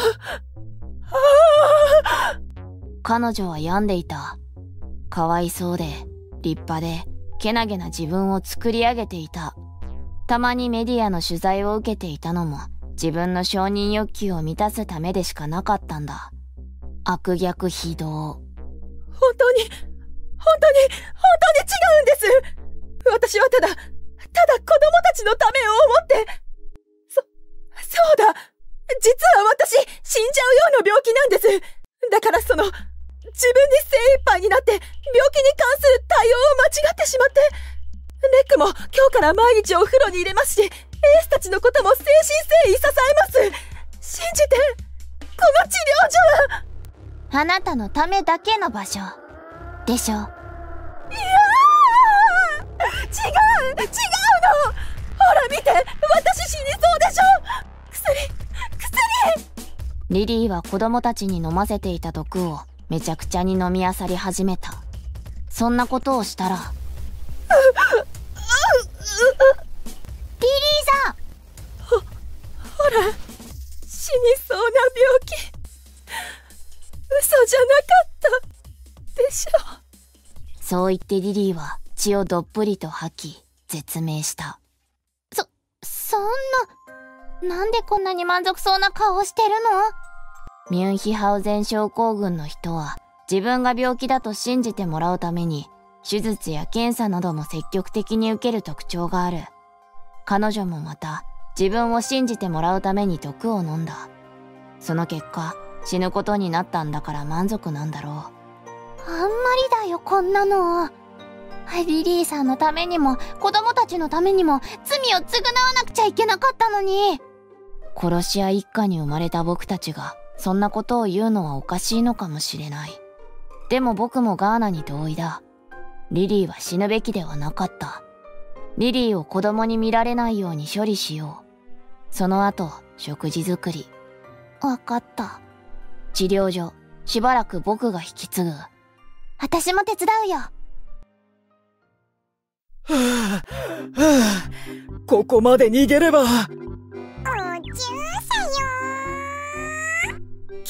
ああ。 彼女は病んでいた。かわいそうで立派でけなげな自分を作り上げていた。たまにメディアの取材を受けていたのも自分の承認欲求を満たすためでしかなかったんだ。悪逆非道。 本当に、本当に、本当に違うんです。私はただ、ただ子供たちのためを思って。そ、そうだ。実は私、死んじゃうような病気なんです。だからその、自分に精一杯になって病気に関する対応を間違ってしまって。レックも今日から毎日お風呂に入れますし、エースたちのことも誠心誠意支えます。信じて、この治療所はあなたのためだけの場所でしょ。いやー、違う違うの。ほら見て、私死にそうでしょ。薬薬。 リリーは子供たちに飲ませていた毒をめちゃくちゃに飲み漁り始めた。そんなことをしたらリリーさん、 ほ、ほら、死にそうな病気。嘘じゃなかったでしょ。 そう言ってリリーは血をどっぷりと吐き絶命した。そ、そんな、なんでこんなに満足そうな顔をしてるの？ミュンヒハウゼン症候群の人は自分が病気だと信じてもらうために手術や検査なども積極的に受ける特徴がある。彼女もまた自分を信じてもらうために毒を飲んだ。その結果死ぬことになったんだから満足なんだろう。あんまりだよこんなの。リリーさんのためにも子供たちのためにも罪を償わなくちゃいけなかったのに。殺し屋一家に生まれた僕たちがそんなことを言うのはおかしいのかもしれない。でも僕もガーナに同意だ。リリーは死ぬべきではなかった。リリーを子供に見られないように処理しよう。その後、食事作り。わかった。治療所、しばらく僕が引き継ぐ。私も手伝うよ。はぁ、はぁ、ここまで逃げれば。おじゅうさよー。ギ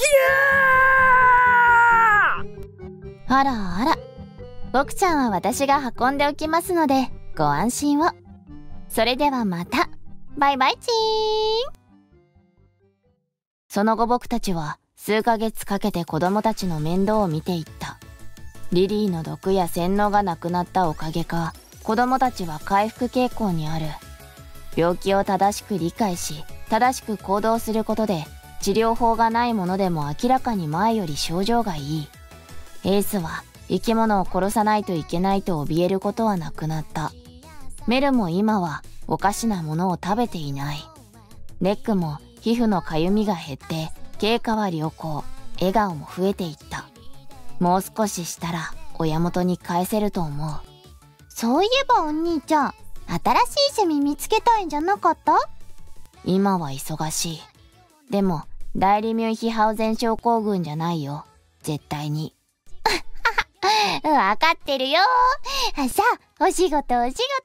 ャー！あらあら。僕ちゃんは私が運んでおきますので、ご安心を。それではまた。バイバイチーン。その後僕たちは数ヶ月かけて子供たちの面倒を見ていった。リリーの毒や洗脳がなくなったおかげか、子供たちは回復傾向にある。病気を正しく理解し、正しく行動することで、治療法がないものでも明らかに前より症状がいい。エースは生き物を殺さないといけないと怯えることはなくなった。メルも今はおかしなものを食べていない。レックも皮膚のかゆみが減って経過は良好、笑顔も増えていった。もう少ししたら親元に返せると思う。そういえばお兄ちゃん、新しい趣味見つけたいんじゃなかった？今は忙しい。でも代理ミュンヒハウゼン症候群じゃないよ、絶対に。わかってるよ。さあ、お仕事お仕事。